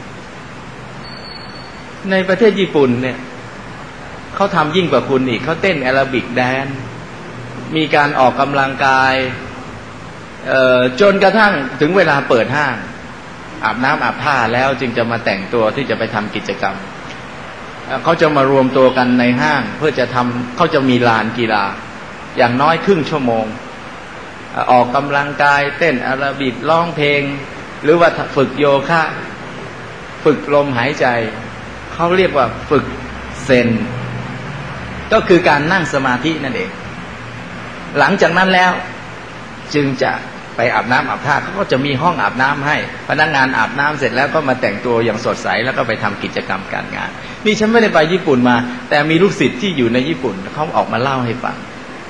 ในประเทศญี่ปุ่นเนี่ยเขาทำยิ่งกว่าคุณอีกเขาเต้นแอโรบิกแดนซ์มีการออกกำลังกายจนกระทั่งถึงเวลาเปิดห้างอาบน้ำอาบผ้าแล้วจึงจะมาแต่งตัวที่จะไปทำกิจกรรมเขาจะมารวมตัวกันในห้างเพื่อจะทำเขาจะมีลานกีฬาอย่างน้อยครึ่งชั่วโมงออกกำลังกายเต้นแอโรบิกร้องเพลงหรือว่าฝึกโยคะฝึกลมหายใจเขาเรียกว่าฝึกเซนก็คือการนั่งสมาธินั่นเองหลังจากนั้นแล้วจึงจะไปอาบน้ำอาบท่าเขาก็จะมีห้องอาบน้ำให้พนักงานอาบน้ำเสร็จแล้วก็มาแต่งตัวอย่างสดใสแล้วก็ไปทำกิจกรรมการงานนี่ฉันไม่ได้ไปญี่ปุ่นมาแต่มีลูกศิษย์ที่อยู่ในญี่ปุ่นเขาออกมาเล่าให้ฟัง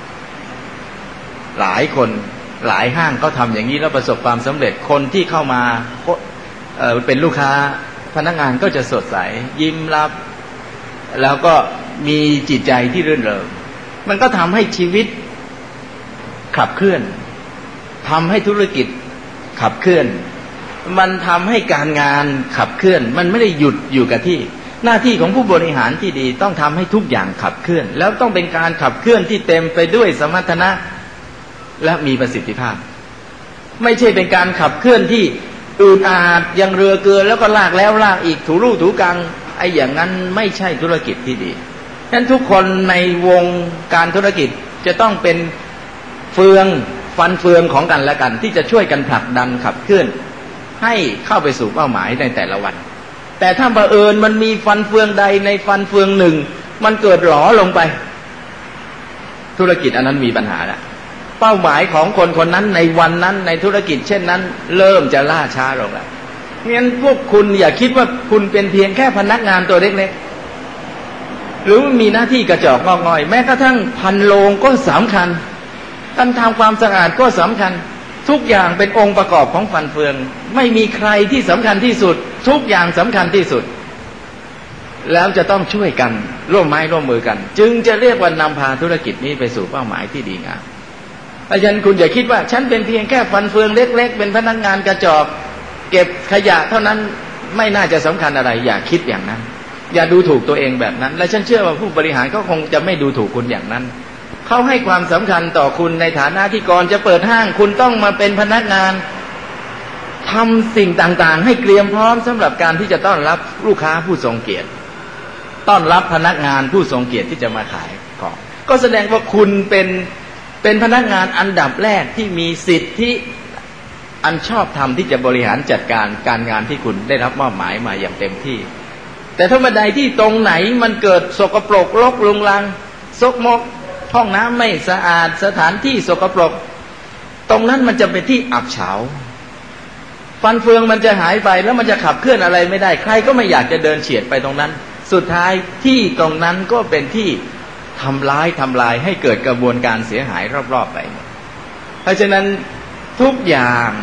หลายคนหลายห้างเขาทำอย่างนี้แล้วประสบความสำเร็จคนที่เข้ามาเอ่อเป็นลูกค้าพนักงานก็จะสดใสยิ้มรับแล้วก็มีจิตใจที่รื่นเริงมันก็ทำให้ชีวิตขับเคลื่อนทำให้ธุรกิจขับเคลื่อนมันทำให้การงานขับเคลื่อนมันไม่ได้หยุดอยู่กับที่หน้าที่ของผู้บริหารที่ดีต้องทำให้ทุกอย่างขับเคลื่อนแล้วต้องเป็นการขับเคลื่อนที่เต็มไปด้วยสมรรถนะและมีประสิทธิภาพไม่ใช่เป็นการขับเคลื่อนที่อืดอาดยังเรือเกินแล้วก็ลากแล้วลากอีกถูรูถูกังไอ้อย่างนั้นไม่ใช่ธุรกิจที่ดีฉะนั้นทุกคนในวงการธุรกิจจะต้องเป็นเฟืองฟันเฟืองของกันและกันที่จะช่วยกันผลักดันขับเคลื่อนให้เข้าไปสู่เป้าหมายในแต่ละวันแต่ถ้าบังเอิญมันมีฟันเฟืองใดในฟันเฟืองหนึ่งมันเกิดหลอลงไปธุรกิจอันนั้นมีปัญหาแล้วเป้าหมายของคนคนนั้นในวันนั้นในธุรกิจเช่นนั้นเริ่มจะล่าช้าลงแล้วงั้นพวกคุณอย่าคิดว่าคุณเป็นเพียงแค่พนักงานตัวเล็กๆหรือมีหน้าที่กระจอกงอกง่อยแม้กระทั่งพันโลงก็สำคัญการทำความสะอาดก็สำคัญทุกอย่างเป็นองค์ประกอบของฟันเฟืองไม่มีใครที่สำคัญที่สุดทุกอย่างสำคัญที่สุดแล้วจะต้องช่วยกันร่วมไม้ร่วมมือกันจึงจะเรียกว่านำพาธุรกิจนี้ไปสู่เป้าหมายที่ดีงามเพราะฉะนั้นคุณอย่าคิดว่าฉันเป็นเพียงแค่ฟันเฟืองเล็กๆเป็นพนักงานกระจอกเก็บขยะเท่านั้นไม่น่าจะสำคัญอะไรอย่าคิดอย่างนั้นอย่าดูถูกตัวเองแบบนั้นและฉันเชื่อว่าผู้บริหารก็คงจะไม่ดูถูกคุณอย่างนั้นเขาให้ความสำคัญต่อคุณในฐานะที่ก่อนจะเปิดห้างคุณต้องมาเป็นพนักงานทำสิ่งต่างๆให้เตรียมพร้อมสำหรับการที่จะต้อนรับลูกค้าผู้ทรงเกียรติต้อนรับพนักงานผู้ทรงเกียรติที่จะมาขายของก็แสดงว่าคุณเป็นเป็นพนักงานอันดับแรกที่มีสิทธิอันชอบธรรมที่จะบริหารจัดการการงานที่คุณได้รับมอบหมายมาอย่างเต็มที่แต่ถ้าเมื่อใดที่ตรงไหนมันเกิดสกปรกรกรุงรังซกมกห้องน้ำไม่สะอาดสถานที่สกปรกตรงนั้นมันจะเป็นที่อับเฉาฟันเฟืองมันจะหายไปแล้วมันจะขับเคลื่อนอะไรไม่ได้ใครก็ไม่อยากจะเดินเฉียดไปตรงนั้นสุดท้ายที่ตรงนั้นก็เป็นที่ทำร้ายทำลายให้เกิดกระบวนการเสียหายรอบๆไปเพราะฉะนั้นทุกอย่าง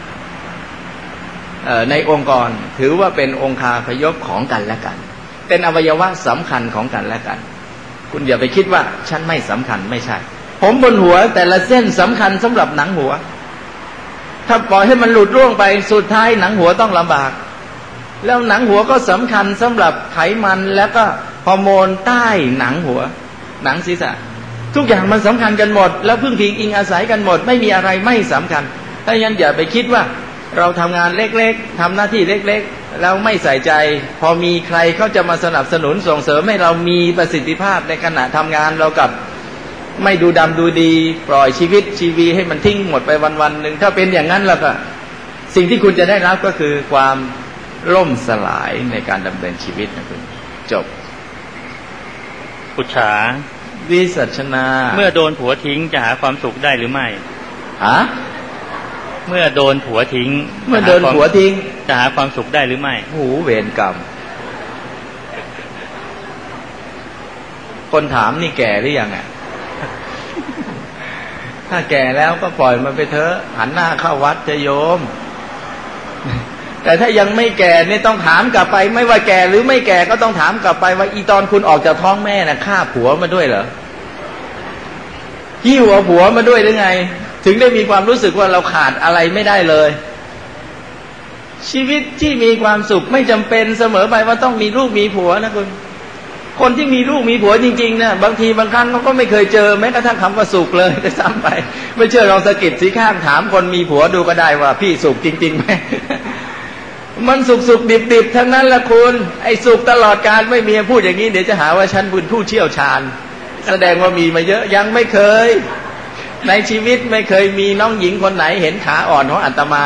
ในองค์กรถือว่าเป็นองคาพยพของกันและกันเป็นอวัยวะสำคัญของกันและกันคุณอย่าไปคิดว่าฉันไม่สำคัญไม่ใช่ผมบนหัวแต่ละเส้นสำคัญสำหรับหนังหัวถ้าปล่อยให้มันหลุดร่วงไปสุดท้ายหนังหัวต้องลำบากแล้วหนังหัวก็สำคัญสำหรับไขมันแล้วก็ฮอร์โมนใต้หนังหัวหนังศีรษะทุกอย่างมันสำคัญกันหมดแล้วพึ่งพิงอิงอาศัยกันหมดไม่มีอะไรไม่สำคัญถ้าอย่างนั้นอย่าไปคิดว่าเราทำงานเล็กๆทำหน้าที่เล็กๆแล้วไม่ใส่ใจพอมีใครเขาจะมาสนับสนุนส่งเสริมให้เรามีประสิทธิภาพในขณะทำงานเรากับไม่ดูดำดูดีปล่อยชีวิตชีวีให้มันทิ้งหมดไปวันๆหนึ่งถ้าเป็นอย่างนั้นแล้วก็สิ่งที่คุณจะได้รับก็คือความล่มสลายในการดำเนินชีวิตนะคุณจบปุจฉาวิสัชนาเมื่อโดนผัวทิ้งจะหาความสุขได้หรือไม่ฮะเมื่อโดนผัวทิ้งเมื่อโดนผัวทิ้งจะหาความสุขได้หรือไม่โอ้เวรกรรมคนถามนี่แก่หรือยังอ่ะถ้าแก่แล้วก็ปล่อยมันไปเถอะหันหน้าเข้าวัดจะโยมแต่ถ้ายังไม่แก่เนี่ยต้องถามกลับไปไม่ว่าแก่หรือไม่แก่ก็ต้องถามกลับไปว่าอีตอนคุณออกจากท้องแม่น่ะฆ่าผัวมาด้วยเหรอหิ้วเอาผัวมาด้วยหรือไงถึงได้มีความรู้สึกว่าเราขาดอะไรไม่ได้เลยชีวิตที่มีความสุขไม่จำเป็นเสมอไปว่าต้องมีลูกมีผัวนะคุณคนที่มีลูกมีผัวจริงๆนะบางทีบางครั้งเขาก็ไม่เคยเจอแม้กระทั่งคำว่าสุขเลยจะซ้ำไปไม่เชื่อลองสะกิดสีข้างถามคนมีผัวดูก็ได้ว่าพี่สุขจริงๆไหมมันสุขสุขดิบดิบทั้งนั้นละคุณไอ้สุขตลอดการไม่มีพูดอย่างนี้เดี๋ยวจะหาว่าฉันบุญผู้เชี่ยวชาญแสดงว่ามีมาเยอะยังไม่เคยในชีวิตไม่เคยมีน้องหญิงคนไหนเห็นขาอ่อนของอาตมา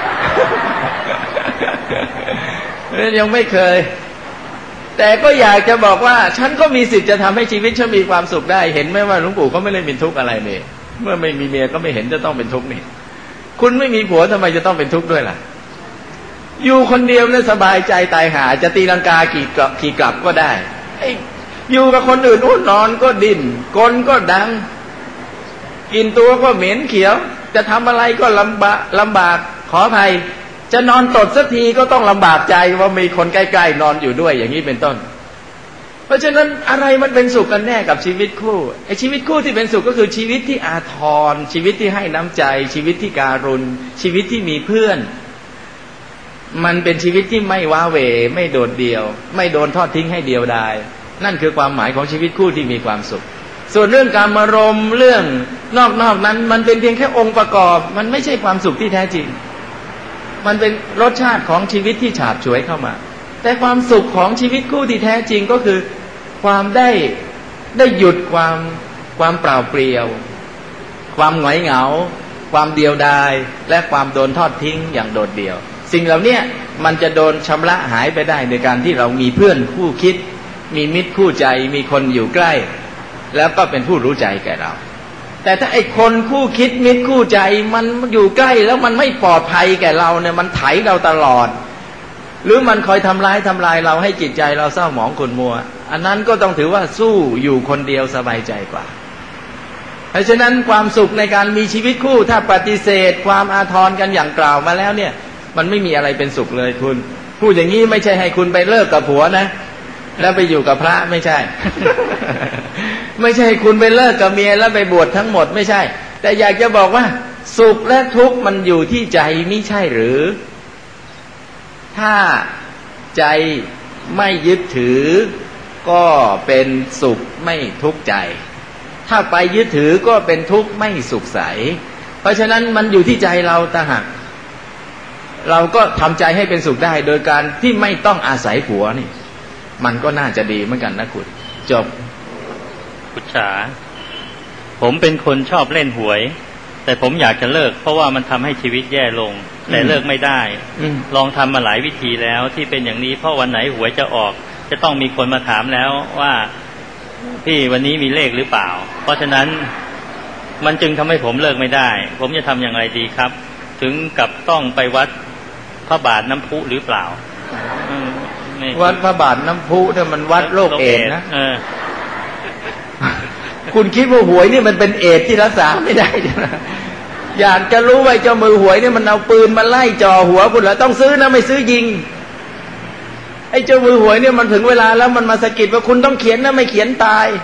ยังไม่เคยแต่ก็อยากจะบอกว่าฉันก็มีสิทธิ์จะทำให้ชีวิตฉันมีความสุขได้เห็นไหมว่าหลวงปู่ก็ไม่ได้เป็นทุกข์อะไรนี่เมื่อไม่มีเมียก็ไม่เห็นจะต้องเป็นทุกข์นี่คุณไม่มีผัวทำไมจะต้องเป็นทุกข์ด้วยล่ะอยู่คนเดียวเนี่ยสบายใจตายหาจะตีลังกาขี่กลับขี่กลับก็ได้อยู่กับคนอื่นอุ้นนอนก็ดิ้นกลก็ดังกินตัวก็เหม็นเขียวจะทำอะไรก็ลำบากลำบากขออภัยจะนอนตดสักทีก็ต้องลำบากใจว่ามีคนใกล้ๆนอนอยู่ด้วยอย่างนี้เป็นต้นเพราะฉะนั้นอะไรมันเป็นสุขกันแน่กับชีวิตคู่ไอ้ชีวิตคู่ที่เป็นสุขก็คือชีวิตที่อาทรชีวิตที่ให้น้ำใจชีวิตที่การุณชีวิตที่มีเพื่อนมันเป็นชีวิตที่ไม่ว้าเหวไม่โดดเดี่ยวไม่โดนทอดทิ้งให้เดียวดายนั่นคือความหมายของชีวิตคู่ที่มีความสุขส่วนเรื่องการมารมเรื่องนอกๆนั้นมันเป็นเพียงแค่องค์ประกอบมันไม่ใช่ความสุขที่แท้จริงมันเป็นรสชาติของชีวิตที่ฉาบฉวยเข้ามาแต่ความสุขของชีวิตคู่ที่แท้จริงก็คือความได้ได้หยุดความความเปล่าเปลี่ยวความหงอยเหงาความเดียวดายและความโดนทอดทิ้งอย่างโดดเดี่ยวสิ่งเหล่านี้มันจะโดนชำระหายไปได้ในการที่เรามีเพื่อนคู่คิดมีมิตรคู่ใจมีคนอยู่ใกล้แล้วก็เป็นผู้รู้ใจแก่เราแต่ถ้าไอ้คนคู่คิดมิตรคู่ใจมันอยู่ใกล้แล้วมันไม่ปลอดภัยแก่เราเนี่ยมันไถเราตลอดหรือมันคอยทำร้ายทำลายเราให้จิตใจเราเศร้าหมองขุ่นมัวอันนั้นก็ต้องถือว่าสู้อยู่คนเดียวสบายใจกว่าเพราะฉะนั้นความสุขในการมีชีวิตคู่ถ้าปฏิเสธความอาทรกันอย่างกล่าวมาแล้วเนี่ยมันไม่มีอะไรเป็นสุขเลยคุณพูดอย่างนี้ไม่ใช่ให้คุณไปเลิกกับผัวนะแล้วไปอยู่กับพระไม่ใช่ ไม่ใช่คุณไปเลิกกับเมียแล้วไปบวชทั้งหมดไม่ใช่แต่อยากจะบอกว่าสุขและทุกข์มันอยู่ที่ใจไม่ใช่หรือถ้าใจไม่ยึดถือก็เป็นสุขไม่ทุกข์ใจถ้าไปยึดถือก็เป็นทุกข์ไม่สุขใสเพราะฉะนั้นมันอยู่ที่ใจเราต่างหากเราก็ทำใจให้เป็นสุขได้โดยการที่ไม่ต้องอาศัยผัวนี่มันก็น่าจะดีเหมือนกันนะคุณจบปุจฉาผมเป็นคนชอบเล่นหวยแต่ผมอยากจะเลิกเพราะว่ามันทำให้ชีวิตแย่ลงแต่เลิกไม่ได้ลองทำมาหลายวิธีแล้วที่เป็นอย่างนี้เพราะวันไหนหวยจะออกจะต้องมีคนมาถามแล้วว่าพี่วันนี้มีเลขหรือเปล่าเพราะฉะนั้นมันจึงทำให้ผมเลิกไม่ได้ผมจะทำอย่างไรดีครับถึงกับต้องไปวัดพระบาทน้ำพุหรือเปล่าวัดพระบาทน้ำพุเนี่ยมันวัดโรคเอดส์นะคุณคิดว่าหวยนี่มันเป็นเอดส์ที่รักษาไม่ได้ใช่ไหมอยากจะรู้ว่าเจ้ามือหวยเนี่ยมันเอาปืนมาไล่จ่อหัวคุณเหรอต้องซื้อนะไม่ซื้อยิงไอ้เจ้ามือหวยเนี่ยมันถึงเวลาแล้วมันมาสะกิดว่าคุณต้องเขียนนะไม่เขียนตาย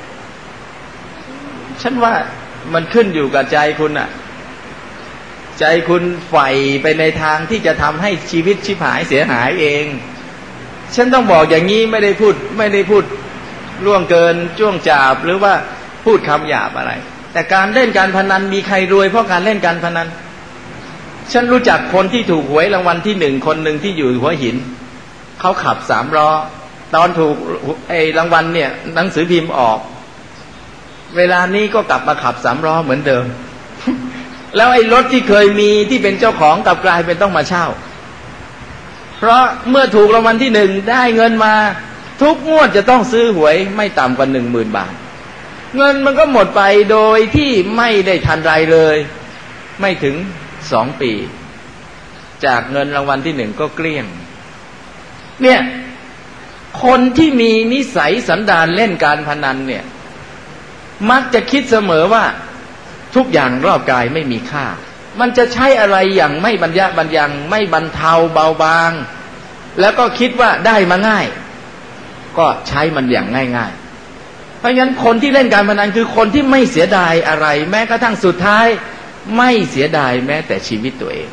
ฉันว่ามันขึ้นอยู่กับใจคุณอะใจคุณใฝ่ไปในทางที่จะทำให้ชีวิตชิบหายเสียหายเองฉันต้องบอกอย่างนี้ไม่ได้พูดไม่ได้พูดล่วงเกินจ้วงจาบหรือว่าพูดคำหยาบอะไรแต่การเล่นการพนันมีใครรวยเพราะการเล่นการพนันฉันรู้จักคนที่ถูกหวยรางวัลที่หนึ่งคนหนึ่งที่อยู่หัวหินเขาขับสามล้อตอนถูกไอ้รางวัลเนี่ยหนังสือพิมพ์ออกเวลานี้ก็กลับมาขับสามล้อเหมือนเดิมแล้วไอ้รถที่เคยมีที่เป็นเจ้าของกลับกลายเป็นต้องมาเช่าเพราะเมื่อถูกรางวัลที่หนึ่งได้เงินมาทุกงวดจะต้องซื้อหวยไม่ต่ำกว่าหนึ่งหมื่นบาทเงินมันก็หมดไปโดยที่ไม่ได้ทันไรเลยไม่ถึงสองปีจากเงินรางวัลที่หนึ่งก็เกลี้ยงเนี่ยคนที่มีนิสัยสันดานเล่นการพนันเนี่ยมักจะคิดเสมอว่าทุกอย่างรอบกายไม่มีค่ามันจะใช้อะไรอย่างไม่บรรยะบรรยังไม่บรรเทาเบาบางแล้วก็คิดว่าได้มาง่ายก็ใช้มันอย่างง่ายๆเพราะงั้นคนที่เล่นการพนันคือคนที่ไม่เสียดายอะไรแม้กระทั่งสุดท้ายไม่เสียดายแม้แต่ชีวิตตัวเอง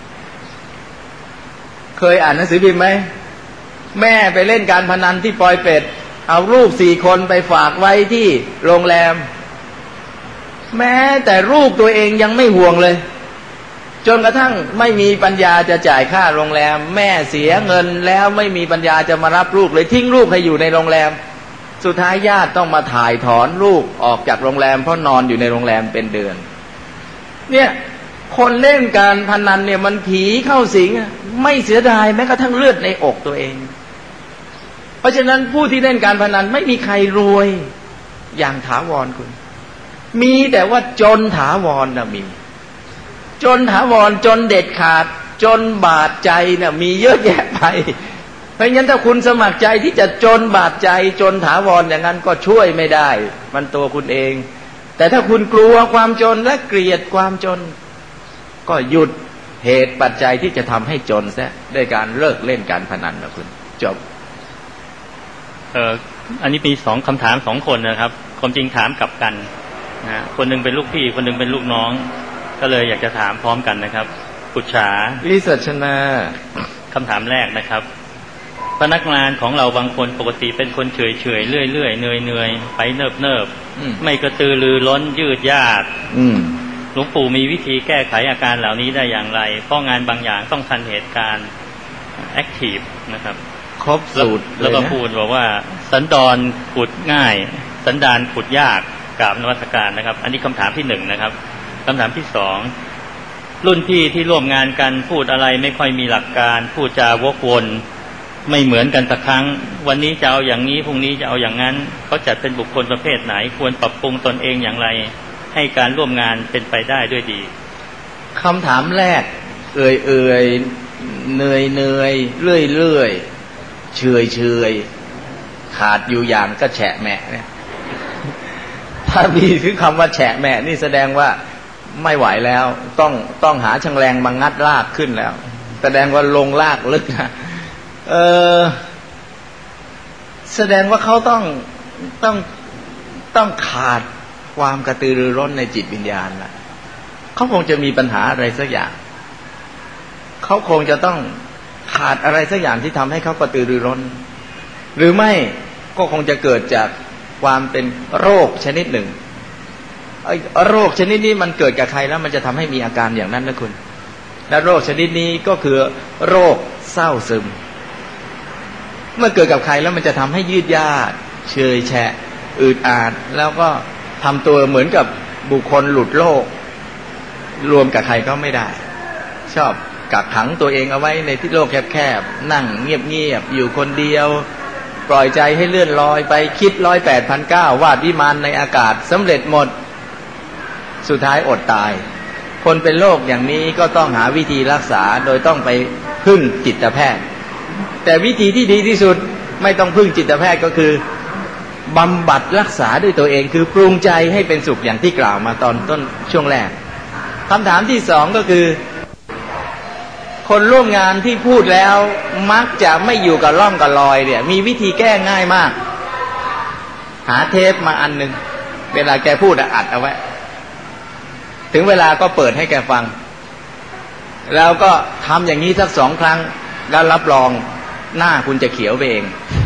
เคยอ่านหนังสือพิมพ์ไหมแม่ไปเล่นการพนันที่ปอยเป็ดเอาลูกสี่คนไปฝากไว้ที่โรงแรมแม้แต่ลูกตัวเองยังไม่ห่วงเลยจนกระทั่งไม่มีปัญญาจะจ่ายค่าโรงแรมแม่เสียเงินแล้วไม่มีปัญญาจะมารับลูกเลยทิ้งลูกให้อยู่ในโรงแรมสุดท้ายญาติต้องมาถ่ายถอนลูกออกจากโรงแรมเพราะนอนอยู่ในโรงแรมเป็นเดือนเนี่ยคนเล่นการพนันเนี่ยมันผีเข้าสิงไม่เสียดายแม้กระทั่งเลือดในอกตัวเองเพราะฉะนั้นผู้ที่เล่นการพนันไม่มีใครรวยอย่างถาวรคุณมีแต่ว่าจนถาวรนะมีจนถาวรจนเด็ดขาดจนบาดใจนะมีเยอะแยะไปเพราะงั้นถ้าคุณสมัครใจที่จะจนบาดใจจนถาวรอย่างนั้นก็ช่วยไม่ได้มันตัวคุณเองแต่ถ้าคุณกลัวความจนและเกลียดความจนก็หยุดเหตุปัจจัยที่จะทำให้จนซะด้วยการเลิกเล่นการพนันนะคุณจบเอ่ออันนี้มีสองคำถามสองคนนะครับความจริงถามกลับกันนะคนหนึ่งเป็นลูกพี่คนหนึ่งเป็นลูกน้องก็เลยอยากจะถามพร้อมกันนะครับปุจฉาวิสัชนาคำถามแรกนะครับพนักงานของเราบางคนปกติเป็นคนเฉยเฉยเรื่อยเรื่อยเหนื่อยเหนื่อยไปเนิบเนิบไม่กระตือรือร้นยืดยาดหลวงปู่มีวิธีแก้ไขอาการเหล่านี้ได้อย่างไรเพราะงานบางอย่างต้องทันเหตุการณ์แอคทีฟนะครับครบสูตรแล้วก็พูดบอกว่าสันดานขุดง่ายสันดานขุดยากกราบนมัสการนะครับอันนี้คำถามที่หนึ่งนะครับคำถามที่สองรุ่นพี่ที่ร่วมงานกันพูดอะไรไม่ค่อยมีหลักการพูดจาวกวนไม่เหมือนกันสักครั้งวันนี้จะเอาอย่างนี้พรุ่งนี้จะเอาอย่างนั้นเขาจัดเป็นบุคคลประเภทไหนควรปรับปรุงตนเองอย่างไรให้การร่วมงานเป็นไปได้ด้วยดีคำถามแรกเอ่ยเอ่ยเหนื่อยเหนื่อยเรื่อยเรื่อยเฉยเฉยขาดอยู่อย่างก็แฉะแหมะเนี่ยถ้ามีคือคำว่าแฉะแหมะนี่แสดงว่าไม่ไหวแล้วต้องต้องหาชังแรงมางัดลากขึ้นแล้วแสดงว่าลงลากลึกนะเออแสดงว่าเขาต้องต้องต้องขาดความกระตือรือร้นในจิตวิญญาณละเขาคงจะมีปัญหาอะไรสักอย่างเขาคงจะต้องขาดอะไรสักอย่างที่ทำให้เขากระตือรือร้นหรือไม่ก็คงจะเกิดจากความเป็นโรคชนิดหนึ่งไอ้โรคชนิดนี้มันเกิดกับใครแล้วมันจะทำให้มีอาการอย่างนั้นนะคุณและโรคชนิดนี้ก็คือโรคเศร้าซึมเมื่อเกิดกับใครแล้วมันจะทำให้ยืดยาดเฉยแฉะอืดอาดแล้วก็ทำตัวเหมือนกับบุคคลหลุดโลกรวมกับใครก็ไม่ได้ชอบกักขังตัวเองเอาไว้ในที่โลกแคบๆนั่งเงียบๆอยู่คนเดียวปล่อยใจให้เลื่อนลอยไปคิดร้อยแปดพันเก้าวาดวิมานในอากาศสำเร็จหมดสุดท้ายอดตายคนเป็นโรคอย่างนี้ก็ต้องหาวิธีรักษาโดยต้องไปพึ่งจิตแพทย์แต่วิธีที่ดีที่สุดไม่ต้องพึ่งจิตแพทย์ก็คือบำบัดรักษาด้วยตัวเองคือปรุงใจให้เป็นสุขอย่างที่กล่าวมาตอนต้นช่วงแรกคำถามที่สองก็คือคนร่วมงานที่พูดแล้วมักจะไม่อยู่กับร่องกับรอยเนี่ยมีวิธีแก้ง่ายมากหาเทปมาอันนึงเวลาแกพูดอัดเอาไว้ถึงเวลาก็เปิดให้แกฟังแล้วก็ทำอย่างนี้สักสองครั้งแล้วรับรองหน้าคุณจะเขียวไปเอง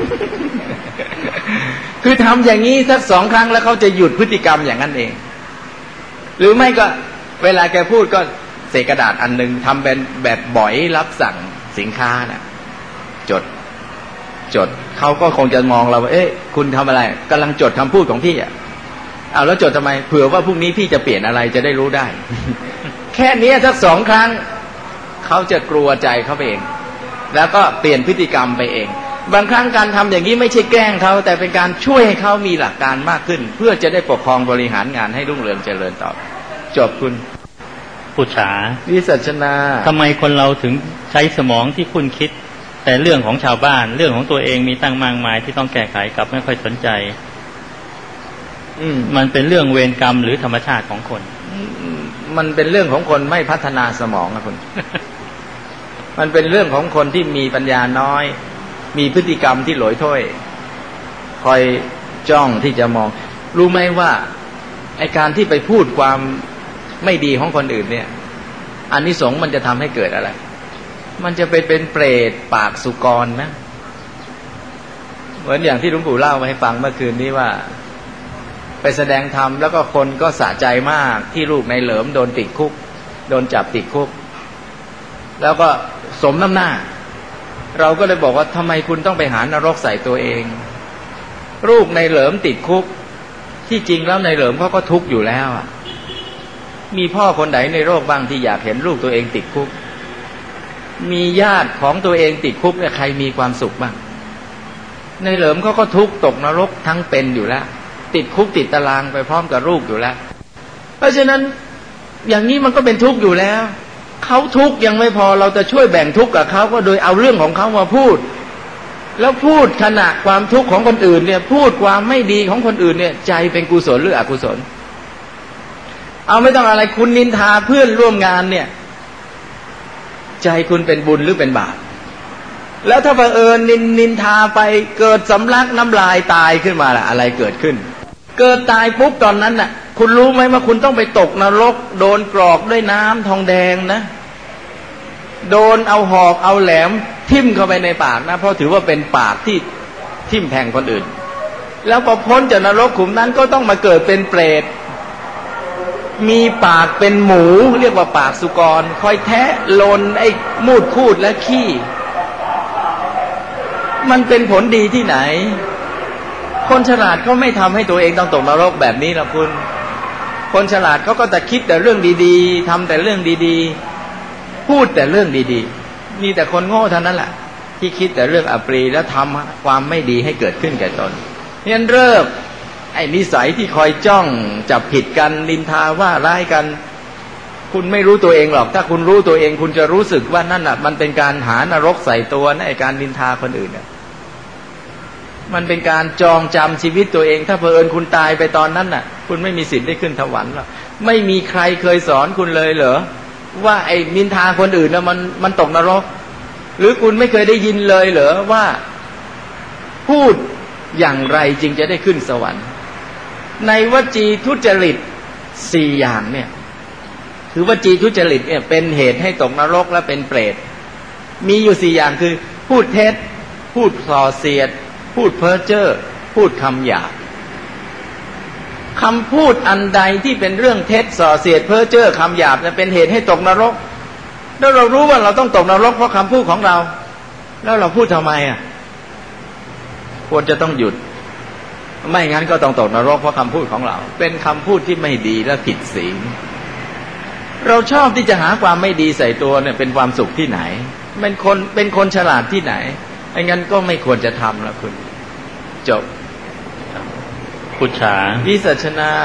คือทำอย่างนี้สักสองครั้งแล้วเขาจะหยุดพฤติกรรมอย่างนั้นเองหรือไม่ก็เวลาแกพูดก็เศษกระดาษอันนึงทำเป็นแบบบ่อยรับสั่งสินค้านะจดจดเขาก็คงจะมองเราว่าเอ๊ะคุณทำอะไรกำลังจดคำพูดของพี่อ่ะเอาแล้วจดทำไมเผื่อว่าพรุ่งนี้พี่จะเปลี่ยนอะไรจะได้รู้ได้แค่นี้สักสองครั้งเขาจะกลัวใจเขาไปเองแล้วก็เปลี่ยนพฤติกรรมไปเองบางครั้งการทำอย่างนี้ไม่ใช่แกล้งเขาแต่เป็นการช่วยให้เขามีหลักการมากขึ้นเพื่อจะได้ปกครองบริหารงานให้รุ่งเรืองเจริญต่อจบคุณผู้ฉาวิสัชนาทำไมคนเราถึงใช้สมองที่คุณคิดแต่เรื่องของชาวบ้านเรื่องของตัวเองมีตั้งมากมายที่ต้องแก้ไขกับไม่ค่อยสนใจมันเป็นเรื่องเวรกรรมหรือธรรมชาติของคนมันเป็นเรื่องของคนไม่พัฒนาสมองนะคุณ มันเป็นเรื่องของคนที่มีปัญญาน้อยมีพฤติกรรมที่หลอยถ้วยคอยจ้องที่จะมองรู้ไหมว่าไอการที่ไปพูดความไม่ดีของคนอื่นเนี่ยอานิสงส์มันจะทำให้เกิดอะไรมันจะไปเป็นเปรตปากสุกรนะเหมือนอย่างที่หลวงปู่เล่ามาให้ฟังเมื่อคืนนี้ว่าไปแสดงธรรมแล้วก็คนก็สะใจมากที่ลูกในเหลิมโดนติดคุกโดนจับติดคุกแล้วก็สมน้ำหน้าเราก็เลยบอกว่าทำไมคุณต้องไปหานรกใส่ตัวเองลูกในเหลิมติดคุกที่จริงแล้วในเหลิมเขาก็ทุกข์อยู่แล้วอ่ะมีพ่อคนไหนในโลกบ้างที่อยากเห็นลูกตัวเองติดคุกมีญาติของตัวเองติดคุกเนี่ยใครมีความสุขบ้างในเหลิมเขาก็ทุกข์ตกนรกทั้งเป็นอยู่แล้วติดคุกติดตารางไปพร้อมกับลูกอยู่แล้วเพราะฉะนั้นอย่างนี้มันก็เป็นทุกข์อยู่แล้วเขาทุกข์ยังไม่พอเราจะช่วยแบ่งทุกข์กับเขาก็โดยเอาเรื่องของเขามาพูดแล้วพูดขณะความทุกข์ของคนอื่นเนี่ยพูดความไม่ดีของคนอื่นเนี่ยใจเป็นกุศลหรืออกุศลเอาไม่ต้องอะไรคุณนินทาเพื่อนร่วมงานเนี่ยใจคุณเป็นบุญหรือเป็นบาปแล้วถ้าบังเอิญนินนินทาไปเกิดสำลักน้ำลายตายขึ้นมาล่ะอะไรเกิดขึ้นเกิดตายปุ๊บตอนนั้นน่ะคุณรู้ไหมว่าคุณต้องไปตกนรกโดนกรอกด้วยน้ำทองแดงนะโดนเอาหอกเอาแหลมทิ่มเข้าไปในปากนะเพราะถือว่าเป็นปากที่ทิ่มแทงคนอื่นแล้วพอพ้นจากนรกขุมนั้นก็ต้องมาเกิดเป็นเปรตมีปากเป็นหมูเรียกว่าปากสุกรคอยแทะลนไอ้มูดคูดและขี้มันเป็นผลดีที่ไหนคนฉลาดก็ไม่ทำให้ตัวเองต้องตกนรกแบบนี้หรอกคุณคนฉลาดเขาก็จะคิดแต่เรื่องดีๆทำแต่เรื่องดีๆพูดแต่เรื่องดีๆมีแต่คนโง่เท่านั้นแหละที่คิดแต่เรื่องอัปรีแล้วทำความไม่ดีให้เกิดขึ้นแก่ตนงั้นเริ่มไอ้นิสัยที่คอยจ้องจับผิดกันนินทาว่าร้ายกันคุณไม่รู้ตัวเองหรอกถ้าคุณรู้ตัวเองคุณจะรู้สึกว่านั่นน่ะมันเป็นการหานรกใส่ตัวนะไอ้การนินทาคนอื่นเนี่ยมันเป็นการจองจำชีวิตตัวเองถ้าเผอิญคุณตายไปตอนนั้นน่ะคุณไม่มีสิทธิ์ได้ขึ้นสวรรค์หรอกไม่มีใครเคยสอนคุณเลยเหรอว่าไอ้นินทาคนอื่นน่ะมันมันตกนรกหรือคุณไม่เคยได้ยินเลยเหรอว่าพูดอย่างไรจึงจะได้ขึ้นสวรรค์ในวจีทุจริตสี่อย่างเนี่ยคือวจีทุจริตเนี่ยเป็นเหตุให้ตกนรกและเป็นเปรตมีอยู่สี่อย่างคือพูดเท็จพูดส่อเสียดพูดเพ้อเจ้อพูดคำหยาบคำพูดอันใดที่เป็นเรื่องเท็จส่อเสียดเพ้อเจ้อคำหยาบเนี่ยเป็นเหตุให้ตกนรกแล้วเรารู้ว่าเราต้องตกนรกเพราะคำพูดของเราแล้วเราพูดทำไมอ่ะควรจะต้องหยุดไม่งั้นก็ต้องตกนรกเพราะคำพูดของเราเป็นคำพูดที่ไม่ดีและผิดศีลเราชอบที่จะหาความไม่ดีใส่ตัวเนี่ยเป็นความสุขที่ไหนเป็นคนเป็นคนฉลาดที่ไหนไอ้งั้นก็ไม่ควรจะทำแล้วคุณจบพุทธาวิสัชนา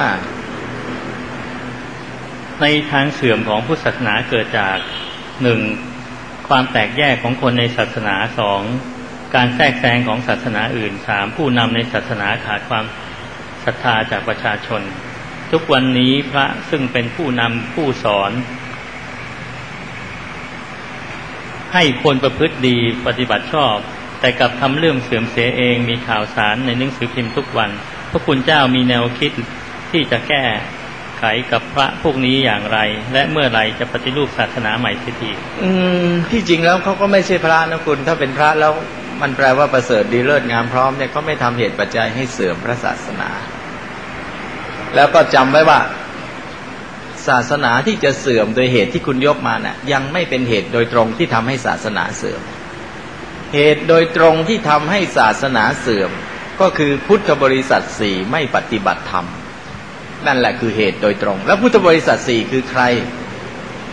ในทางเสื่อมของพุทธศาสนาเกิดจากหนึ่งความแตกแยกของคนในศาสนาสองการแทรกแซงของศาสนาอื่นสามผู้นำในศาสนาขาดความศรัทธาจากประชาชนทุกวันนี้พระซึ่งเป็นผู้นำผู้สอนให้คนประพฤติดีปฏิบัติชอบแต่กลับทำเรื่องเสื่อมเสียเองมีข่าวสารในหนังสือพิมพ์ทุกวันพระคุณเจ้ามีแนวคิดที่จะแก้ไขกับพระพวกนี้อย่างไรและเมื่อไรจะปฏิรูปศาสนาใหม่ทีทีอืมที่จริงแล้วเขาก็ไม่ใช่พระนะคุณถ้าเป็นพระแล้วมันแปลว่าประเสริฐดีเลิศงามพร้อมเนี่ยเขาไม่ทำเหตุปัจจัยให้เสื่อมพระศาสนาแล้วก็จำไว้ว่าศาสนาที่จะเสื่อมโดยเหตุที่คุณยกมาน่ะยังไม่เป็นเหตุโดยตรงที่ทำให้ศาสนาเสื่อมเหตุโดยตรงที่ทำให้ศาสนาเสื่อมก็คือพุทธบริษัทสี่ไม่ปฏิบัติธรรมนั่นแหละคือเหตุโดยตรงแล้วพุทธบริษัทสี่คือใคร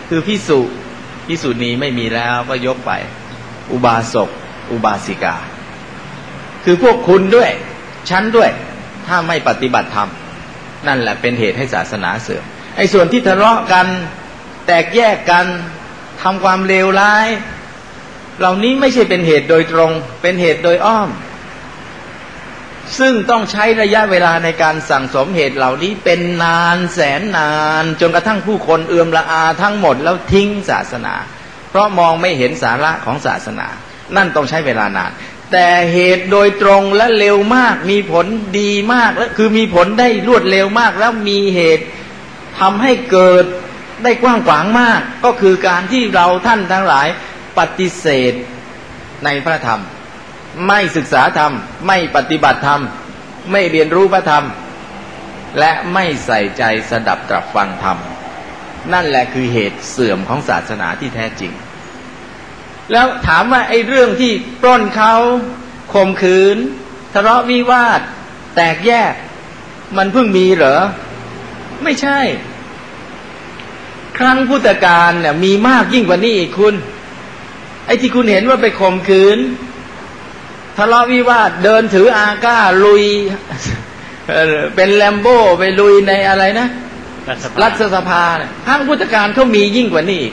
คือภิกษุภิกษุณีไม่มีแล้วก็ยกไปอุบาสกอุบาสิกาคือพวกคุณด้วยฉันด้วยถ้าไม่ปฏิบัติธรรมนั่นแหละเป็นเหตุให้ศาสนาเสื่อมไอ้ส่วนที่ทะเลาะกันแตกแยกกันทำความเลวร้ายเหล่านี้ไม่ใช่เป็นเหตุโดยตรงเป็นเหตุโดยอ้อมซึ่งต้องใช้ระยะเวลาในการสั่งสมเหตุเหล่านี้เป็นนานแสนนานจนกระทั่งผู้คนเอือมละอาทั้งหมดแล้วทิ้งศาสนาเพราะมองไม่เห็นสาระของศาสนานั่นต้องใช้เวลานานแต่เหตุโดยตรงและเร็วมากมีผลดีมากและคือมีผลได้รวดเร็วมากแล้วมีเหตุทำให้เกิดได้กว้างขวางมากก็คือการที่เราท่านทั้งหลายปฏิเสธในพระธรรมไม่ศึกษาธรรมไม่ปฏิบัติธรรมไม่เรียนรู้พระธรรมและไม่ใส่ใจสดับตรับฟังธรรมนั่นแหละคือเหตุเสื่อมของศาสนาที่แท้จริงแล้วถามว่าไอ้เรื่องที่ปล้นเขาข่มขืนทะเลาะวิวาทแตกแยกมันเพิ่งมีเหรอไม่ใช่ครั้งพุทธกาลเนี่ยมีมากยิ่งกว่านี้อีกคุณไอ้ที่คุณเห็นว่าไปข่มขืนทะเลาะวิวาทเดินถืออาก้าลุยเป็นแลมโบ้ไปลุยในอะไรนะรัฐสภาเนี่ยครั้งพุทธกาลเขามียิ่งกว่านี้อีก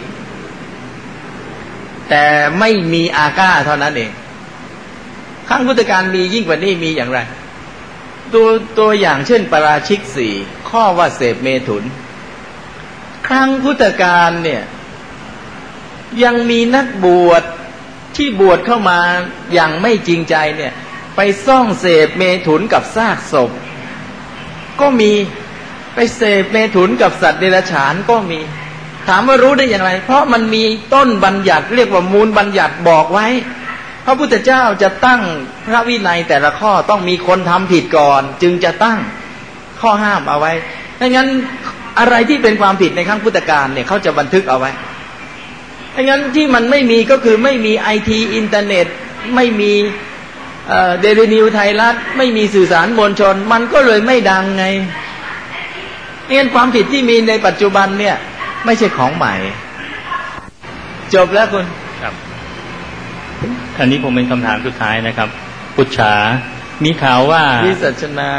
แต่ไม่มีอาก้าเท่านั้นเองครั้งพุทธกาลมียิ่งกว่านี้มีอย่างไรตัวตัวอย่างเช่นปาราชิกสี่ข้อว่าเสพเมถุนครั้งพุทธกาลเนี่ยยังมีนักบวชที่บวชเข้ามาอย่างไม่จริงใจเนี่ยไปซ่องเสพเมถุนกับซากศพก็มีไปเสพเมถุนกับสัตว์เดรัจฉานก็มีถามว่ารู้ได้อย่างไรเพราะมันมีต้นบัญญัติเรียกว่ามูลบัญญัติบอกไว้พระพุทธเจ้าจะตั้งพระวินัยแต่ละข้อต้องมีคนทำผิดก่อนจึงจะตั้งข้อห้ามเอาไว้ถ้างั้นอะไรที่เป็นความผิดในครั้งพุทธกาลเนี่ยเขาจะบันทึกเอาไว้ถ้างั้นที่มันไม่มีก็คือไม่มีไอทีอินเทอร์เน็ตไม่มีเดลินิวไทยรัฐไม่มีสื่อสารมวลชนมันก็เลยไม่ดังไงเนี่ยความผิดที่มีในปัจจุบันเนี่ยไม่ใช่ของใหม่จบแล้วคุณครับอันนี้ผมเป็นคำถามสุดท้ายนะครับปุจฉามีข่าวว่าวิสัชนา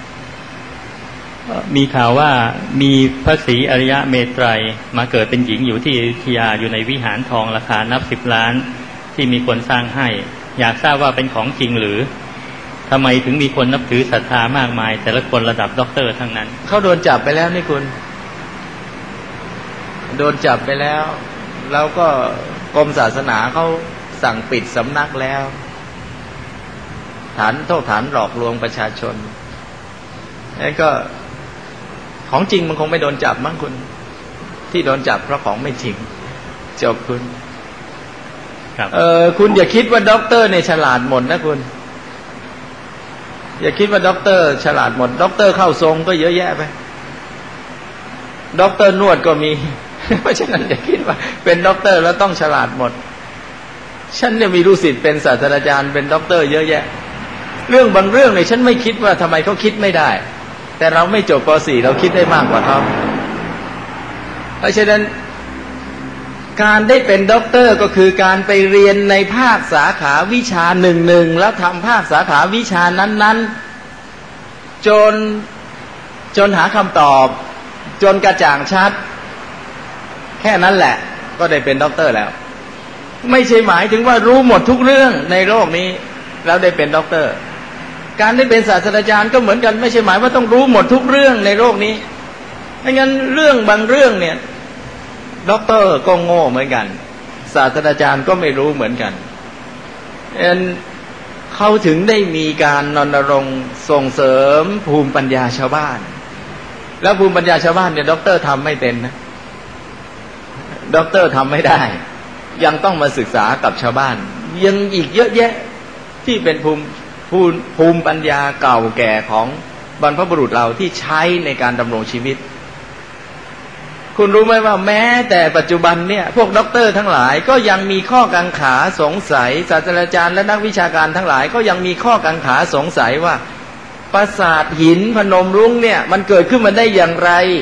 มีข่าวว่ามีพระศรีอริยะเมตไตรมาเกิดเป็นหญิงอยู่ที่อยุธยาอยู่ในวิหารทองราคานับสิบล้านที่มีคนสร้างให้อยากทราบว่าเป็นของจริงหรือทำไมถึงมีคนนับถือศรัทธามากมายแต่ละคนระดับด็อกเตอร์ทั้งนั้นเขาโดนจับไปแล้วนี่คุณโดนจับไปแล้วแล้วก็กรมศาสนาเขาสั่งปิดสำนักแล้วฐานโทษฐานหลอกลวงประชาชนแล้วก็ของจริงมันคงไม่โดนจับมั้งคุณที่โดนจับเพราะของไม่จริงจบคุณครับเออคุณอย่าคิดว่าด็อกเตอร์เนี่ยฉลาดหมดนะคุณอย่าคิดว่าด็อกเตอร์ฉลาดหมดด็อกเตอร์เข้าทรงก็เยอะแยะไปด็อกเตอร์นวดก็มีเพราะฉะนั้นอย่าคิดว่าเป็นด็อกเตอร์แล้วต้องฉลาดหมดฉันเนี่ยมีลูกศิษย์เป็นศาสตราจารย์เป็นด็อกเตอร์เยอะแยะเรื่องบางเรื่องเนี่ยฉันไม่คิดว่าทำไมเขาคิดไม่ได้แต่เราไม่จบป.สี่ เราคิดได้มากกว่าเขาเพราะฉะนั้นการได้เป็นด็อกเตอร์ก็คือการไปเรียนในภาคสาขาวิชาหนึ่งหนึ่งแล้วทำภาคสาขาวิชานั้นๆจนจนหาคำตอบจนกระจ่างชัดแค่นั้นแหละก็ได้เป็นด็อกเตอร์แล้วไม่ใช่หมายถึงว่ารู้หมดทุกเรื่องในโลกนี้แล้วได้เป็นด็อกเตอร์การได้เป็นศาสตราจารย์ก็เหมือนกันไม่ใช่หมายว่าต้องรู้หมดทุกเรื่องในโลกนี้ไม่งั้นเรื่องบางเรื่องเนี่ยด็อกเตอร์ก็โง่เหมือนกันศาสตราจารย์ก็ไม่รู้เหมือนกันเอ็นเขาถึงได้มีการรณรงค์ส่งเสริมภูมิปัญญาชาวบ้านแล้วภูมิปัญญาชาวบ้านเนี่ยด็อกเตอร์ทำไม่เป็นนะด็อกเตอร์ทำไม่ได้ยังต้องมาศึกษากับชาวบ้านยังอีกเยอะแยะที่เป็นภูมิภูมิภูมิปัญญาเก่าแก่ของบรรพบุรุษเราที่ใช้ในการดำรงชีวิตคุณรู้ไหมว่าแม้แต่ปัจจุบันเนี่ยพวกด็อกเตอร์ทั้งหลายก็ยังมีข้อกังขาสงสัยศาสตราจารย์และนักวิชาการทั้งหลายก็ยังมีข้อกังขาสงสัยว่าปราสาทหินพนมรุ้งเนี่ยมันเกิดขึ้นมาได้อย่างไร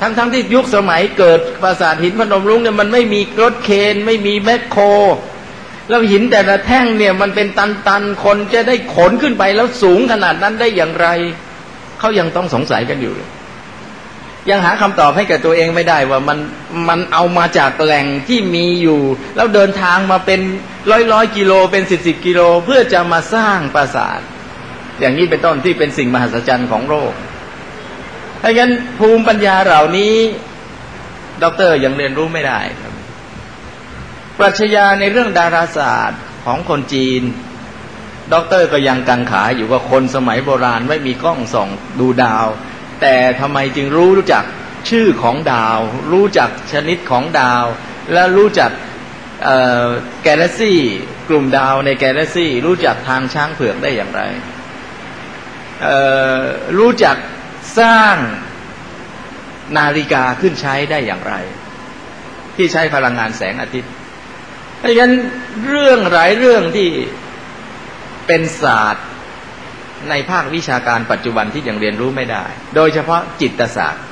ทั้งๆ ท, ที่ยุคสมัยเกิดปราสาทหินพนมรุ้งเนี่ยมันไม่มีรถเคนไม่มีแมคโครแล้วหินแต่ละแท่งเนี่ยมันเป็นตันๆคนจะได้ขนขึ้นไปแล้วสูงขนาดนั้นได้อย่างไรเขายังต้องสงสัยกันอยู่ยังหาคำตอบให้กับตัวเองไม่ได้ว่ามันมันเอามาจากแหล่งที่มีอยู่แล้วเดินทางมาเป็นร้อยร้อยกิโลเป็นสิบสิบกิโลเพื่อจะมาสร้างปราสาทอย่างนี้เป็นต้นที่เป็นสิ่งมหัศจรรย์ของโลกถ้างั้นภูมิปัญญาเหล่านี้ด็อกเตอร์ยังเรียนรู้ไม่ได้ครับปรัชญาในเรื่องดาราศาสตร์ของคนจีนด็อกเตอร์ก็ยังกังขาอยู่ว่าคนสมัยโบราณไม่มีกล้องส่องดูดาวแต่ทำไมจึงรู้รู้จักชื่อของดาวรู้จักชนิดของดาวและรู้จักแกลเล็กซี่กลุ่มดาวในแกลเล็กซี่รู้จักทางช้างเผือกได้อย่างไรรู้จักสร้างนาฬิกาขึ้นใช้ได้อย่างไรที่ใช้พลังงานแสงอาทิตย์เพราะฉะนั้นเรื่องหลายเรื่องที่เป็นศาสตร์ในภาควิชาการปัจจุบันที่ยังเรียนรู้ไม่ได้โดยเฉพาะจิตศาสตร์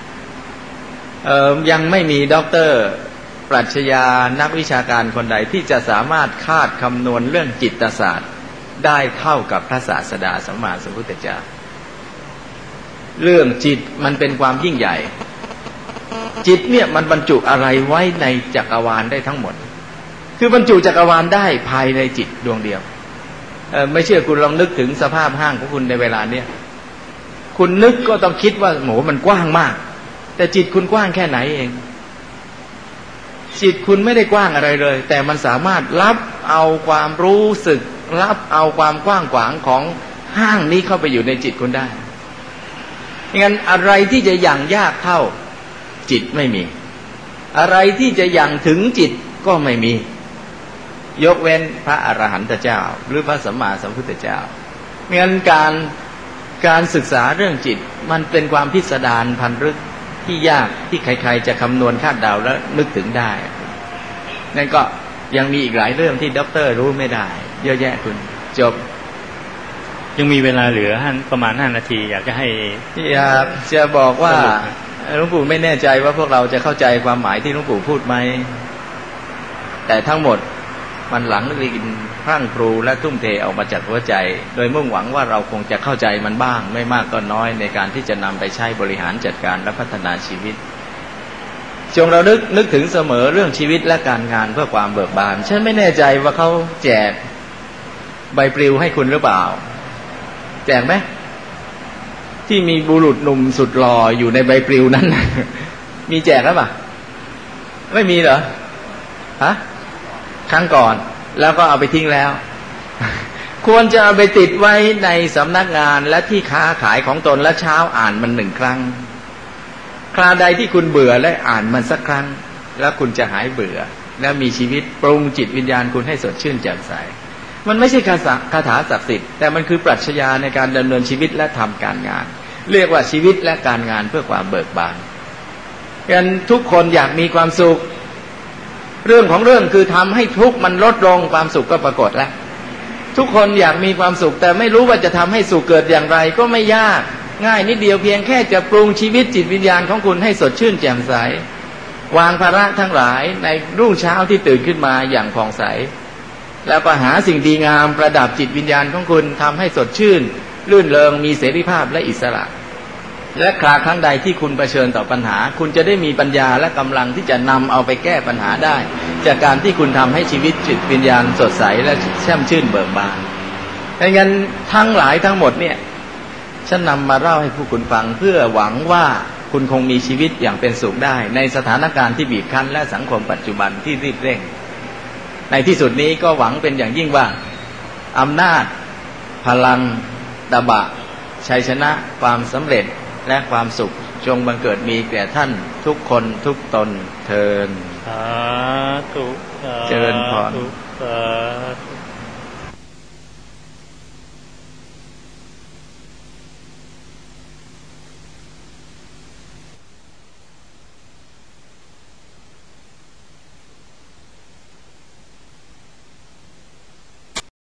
ยังไม่มีด็อกเตอร์ปรัชญานักวิชาการคนใดที่จะสามารถคาดคำนวณเรื่องจิตศาสตร์ได้เท่ากับพระศาสดาสัมมาสัมพุทธเจ้าเรื่องจิตมันเป็นความยิ่งใหญ่จิตเนี่ยมันบรรจุอะไรไว้ในจักรวาลได้ทั้งหมดคือบรรจุจักรวาลได้ภายในจิตดวงเดียวเออไม่เชื่อคุณลองนึกถึงสภาพห้างของคุณในเวลาเนี้ยคุณนึกก็ต้องคิดว่าโหมันกว้างมากแต่จิตคุณกว้างแค่ไหนเองจิตคุณไม่ได้กว้างอะไรเลยแต่มันสามารถรับเอาความรู้สึกรับเอาความกว้างขวางของห้างนี้เข้าไปอยู่ในจิตคุณได้งั้นอะไรที่จะอย่างยากเท่าจิตไม่มีอะไรที่จะอย่างถึงจิตก็ไม่มียกเว้นพระอรหันตเจ้าหรือพระสัมมาสัมพุทธเจ้างั้นการการศึกษาเรื่องจิตมันเป็นความพิสดารพันรึกที่ยากที่ใครๆจะคำนวณคาดเดาและนึกถึงได้นั่นก็ยังมีอีกหลายเรื่องที่ด็อกเตอร์รู้ไม่ได้เยอะแยะคุณจบยังมีเวลาเหลือประมาณห้านาทีอยากจะให้อยากจะบอกว่าหลวงปู่ไม่แน่ใจว่าพวกเราจะเข้าใจความหมายที่หลวงปู่พูดไหมแต่ทั้งหมดมันหลังเรียนพรั่งพรูและทุ่มเทออกมาจากหัวใจโดยมุ่งหวังว่าเราคงจะเข้าใจมันบ้างไม่มากก็น้อยในการที่จะนำไปใช้บริหารจัดการและพัฒนาชีวิตจงเรานึกนึกถึงเสมอเรื่องชีวิตและการงานเพื่อความเบิกบานฉันไม่แน่ใจว่าเขาแจกใบปลิวให้คุณหรือเปล่าแจกไหมที่มีบุรุษหนุ่มสุดหล่ออยู่ในใบปลิวนั้นมีแจกหรือเปล่าไม่มีเหรอฮะครั้งก่อนแล้วก็เอาไปทิ้งแล้วควรจะเอาไปติดไว้ในสำนักงานและที่ค้าขายของตนและเช้าอ่านมันหนึ่งครั้งคราใดที่คุณเบื่อและอ่านมันสักครั้งแล้วคุณจะหายเบื่อและมีชีวิตปรุงจิตวิญญาณคุณให้สดชื่นแจ่มใสมันไม่ใช่คาถาศักดิ์สิทธิ์แต่มันคือปรัชญาในการดำเนินชีวิตและทำการงานเรียกว่าชีวิตและการงานเพื่อความเบิกบานกันทุกคนอยากมีความสุขเรื่องของเรื่องคือทำให้ทุกข์มันลดลงความสุขก็ปรากฏแล้วทุกคนอยากมีความสุขแต่ไม่รู้ว่าจะทำให้สุขเกิดอย่างไรก็ไม่ยากง่ายนิดเดียวเพียงแค่จะปรุงชีวิตจิตวิญญาณของคุณให้สดชื่นแจ่มใสวางภาระทั้งหลายในรุ่งเช้าที่ตื่นขึ้นมาอย่างผ่องใสแล้วก็หาสิ่งดีงามประดับจิตวิญญาณของคุณทำให้สดชื่นลื่นเริงมีเสรีภาพและอิสระและคราครั้งใดที่คุณเผชิญต่อปัญหาคุณจะได้มีปัญญาและกำลังที่จะนำเอาไปแก้ปัญหาได้จากการที่คุณทำให้ชีวิตจิตวิญญาณสดใสและแช่มชื่นเบิกบานดังนั้นทั้งหลายทั้งหมดเนี่ยฉันนำมาเล่าให้ผู้คุณฟังเพื่อหวังว่าคุณคงมีชีวิตอย่างเป็นสุขได้ในสถานการณ์ที่บีบคั้นและสังคมปัจจุบันที่รีบเร่งในที่สุดนี้ก็หวังเป็นอย่างยิ่งว่าอำนาจพลังตบะชัยชนะความสำเร็จและความสุขจงบังเกิดมีแก่ท่านทุกคนทุกตนเทอญสาธุเจริญพรสาธุ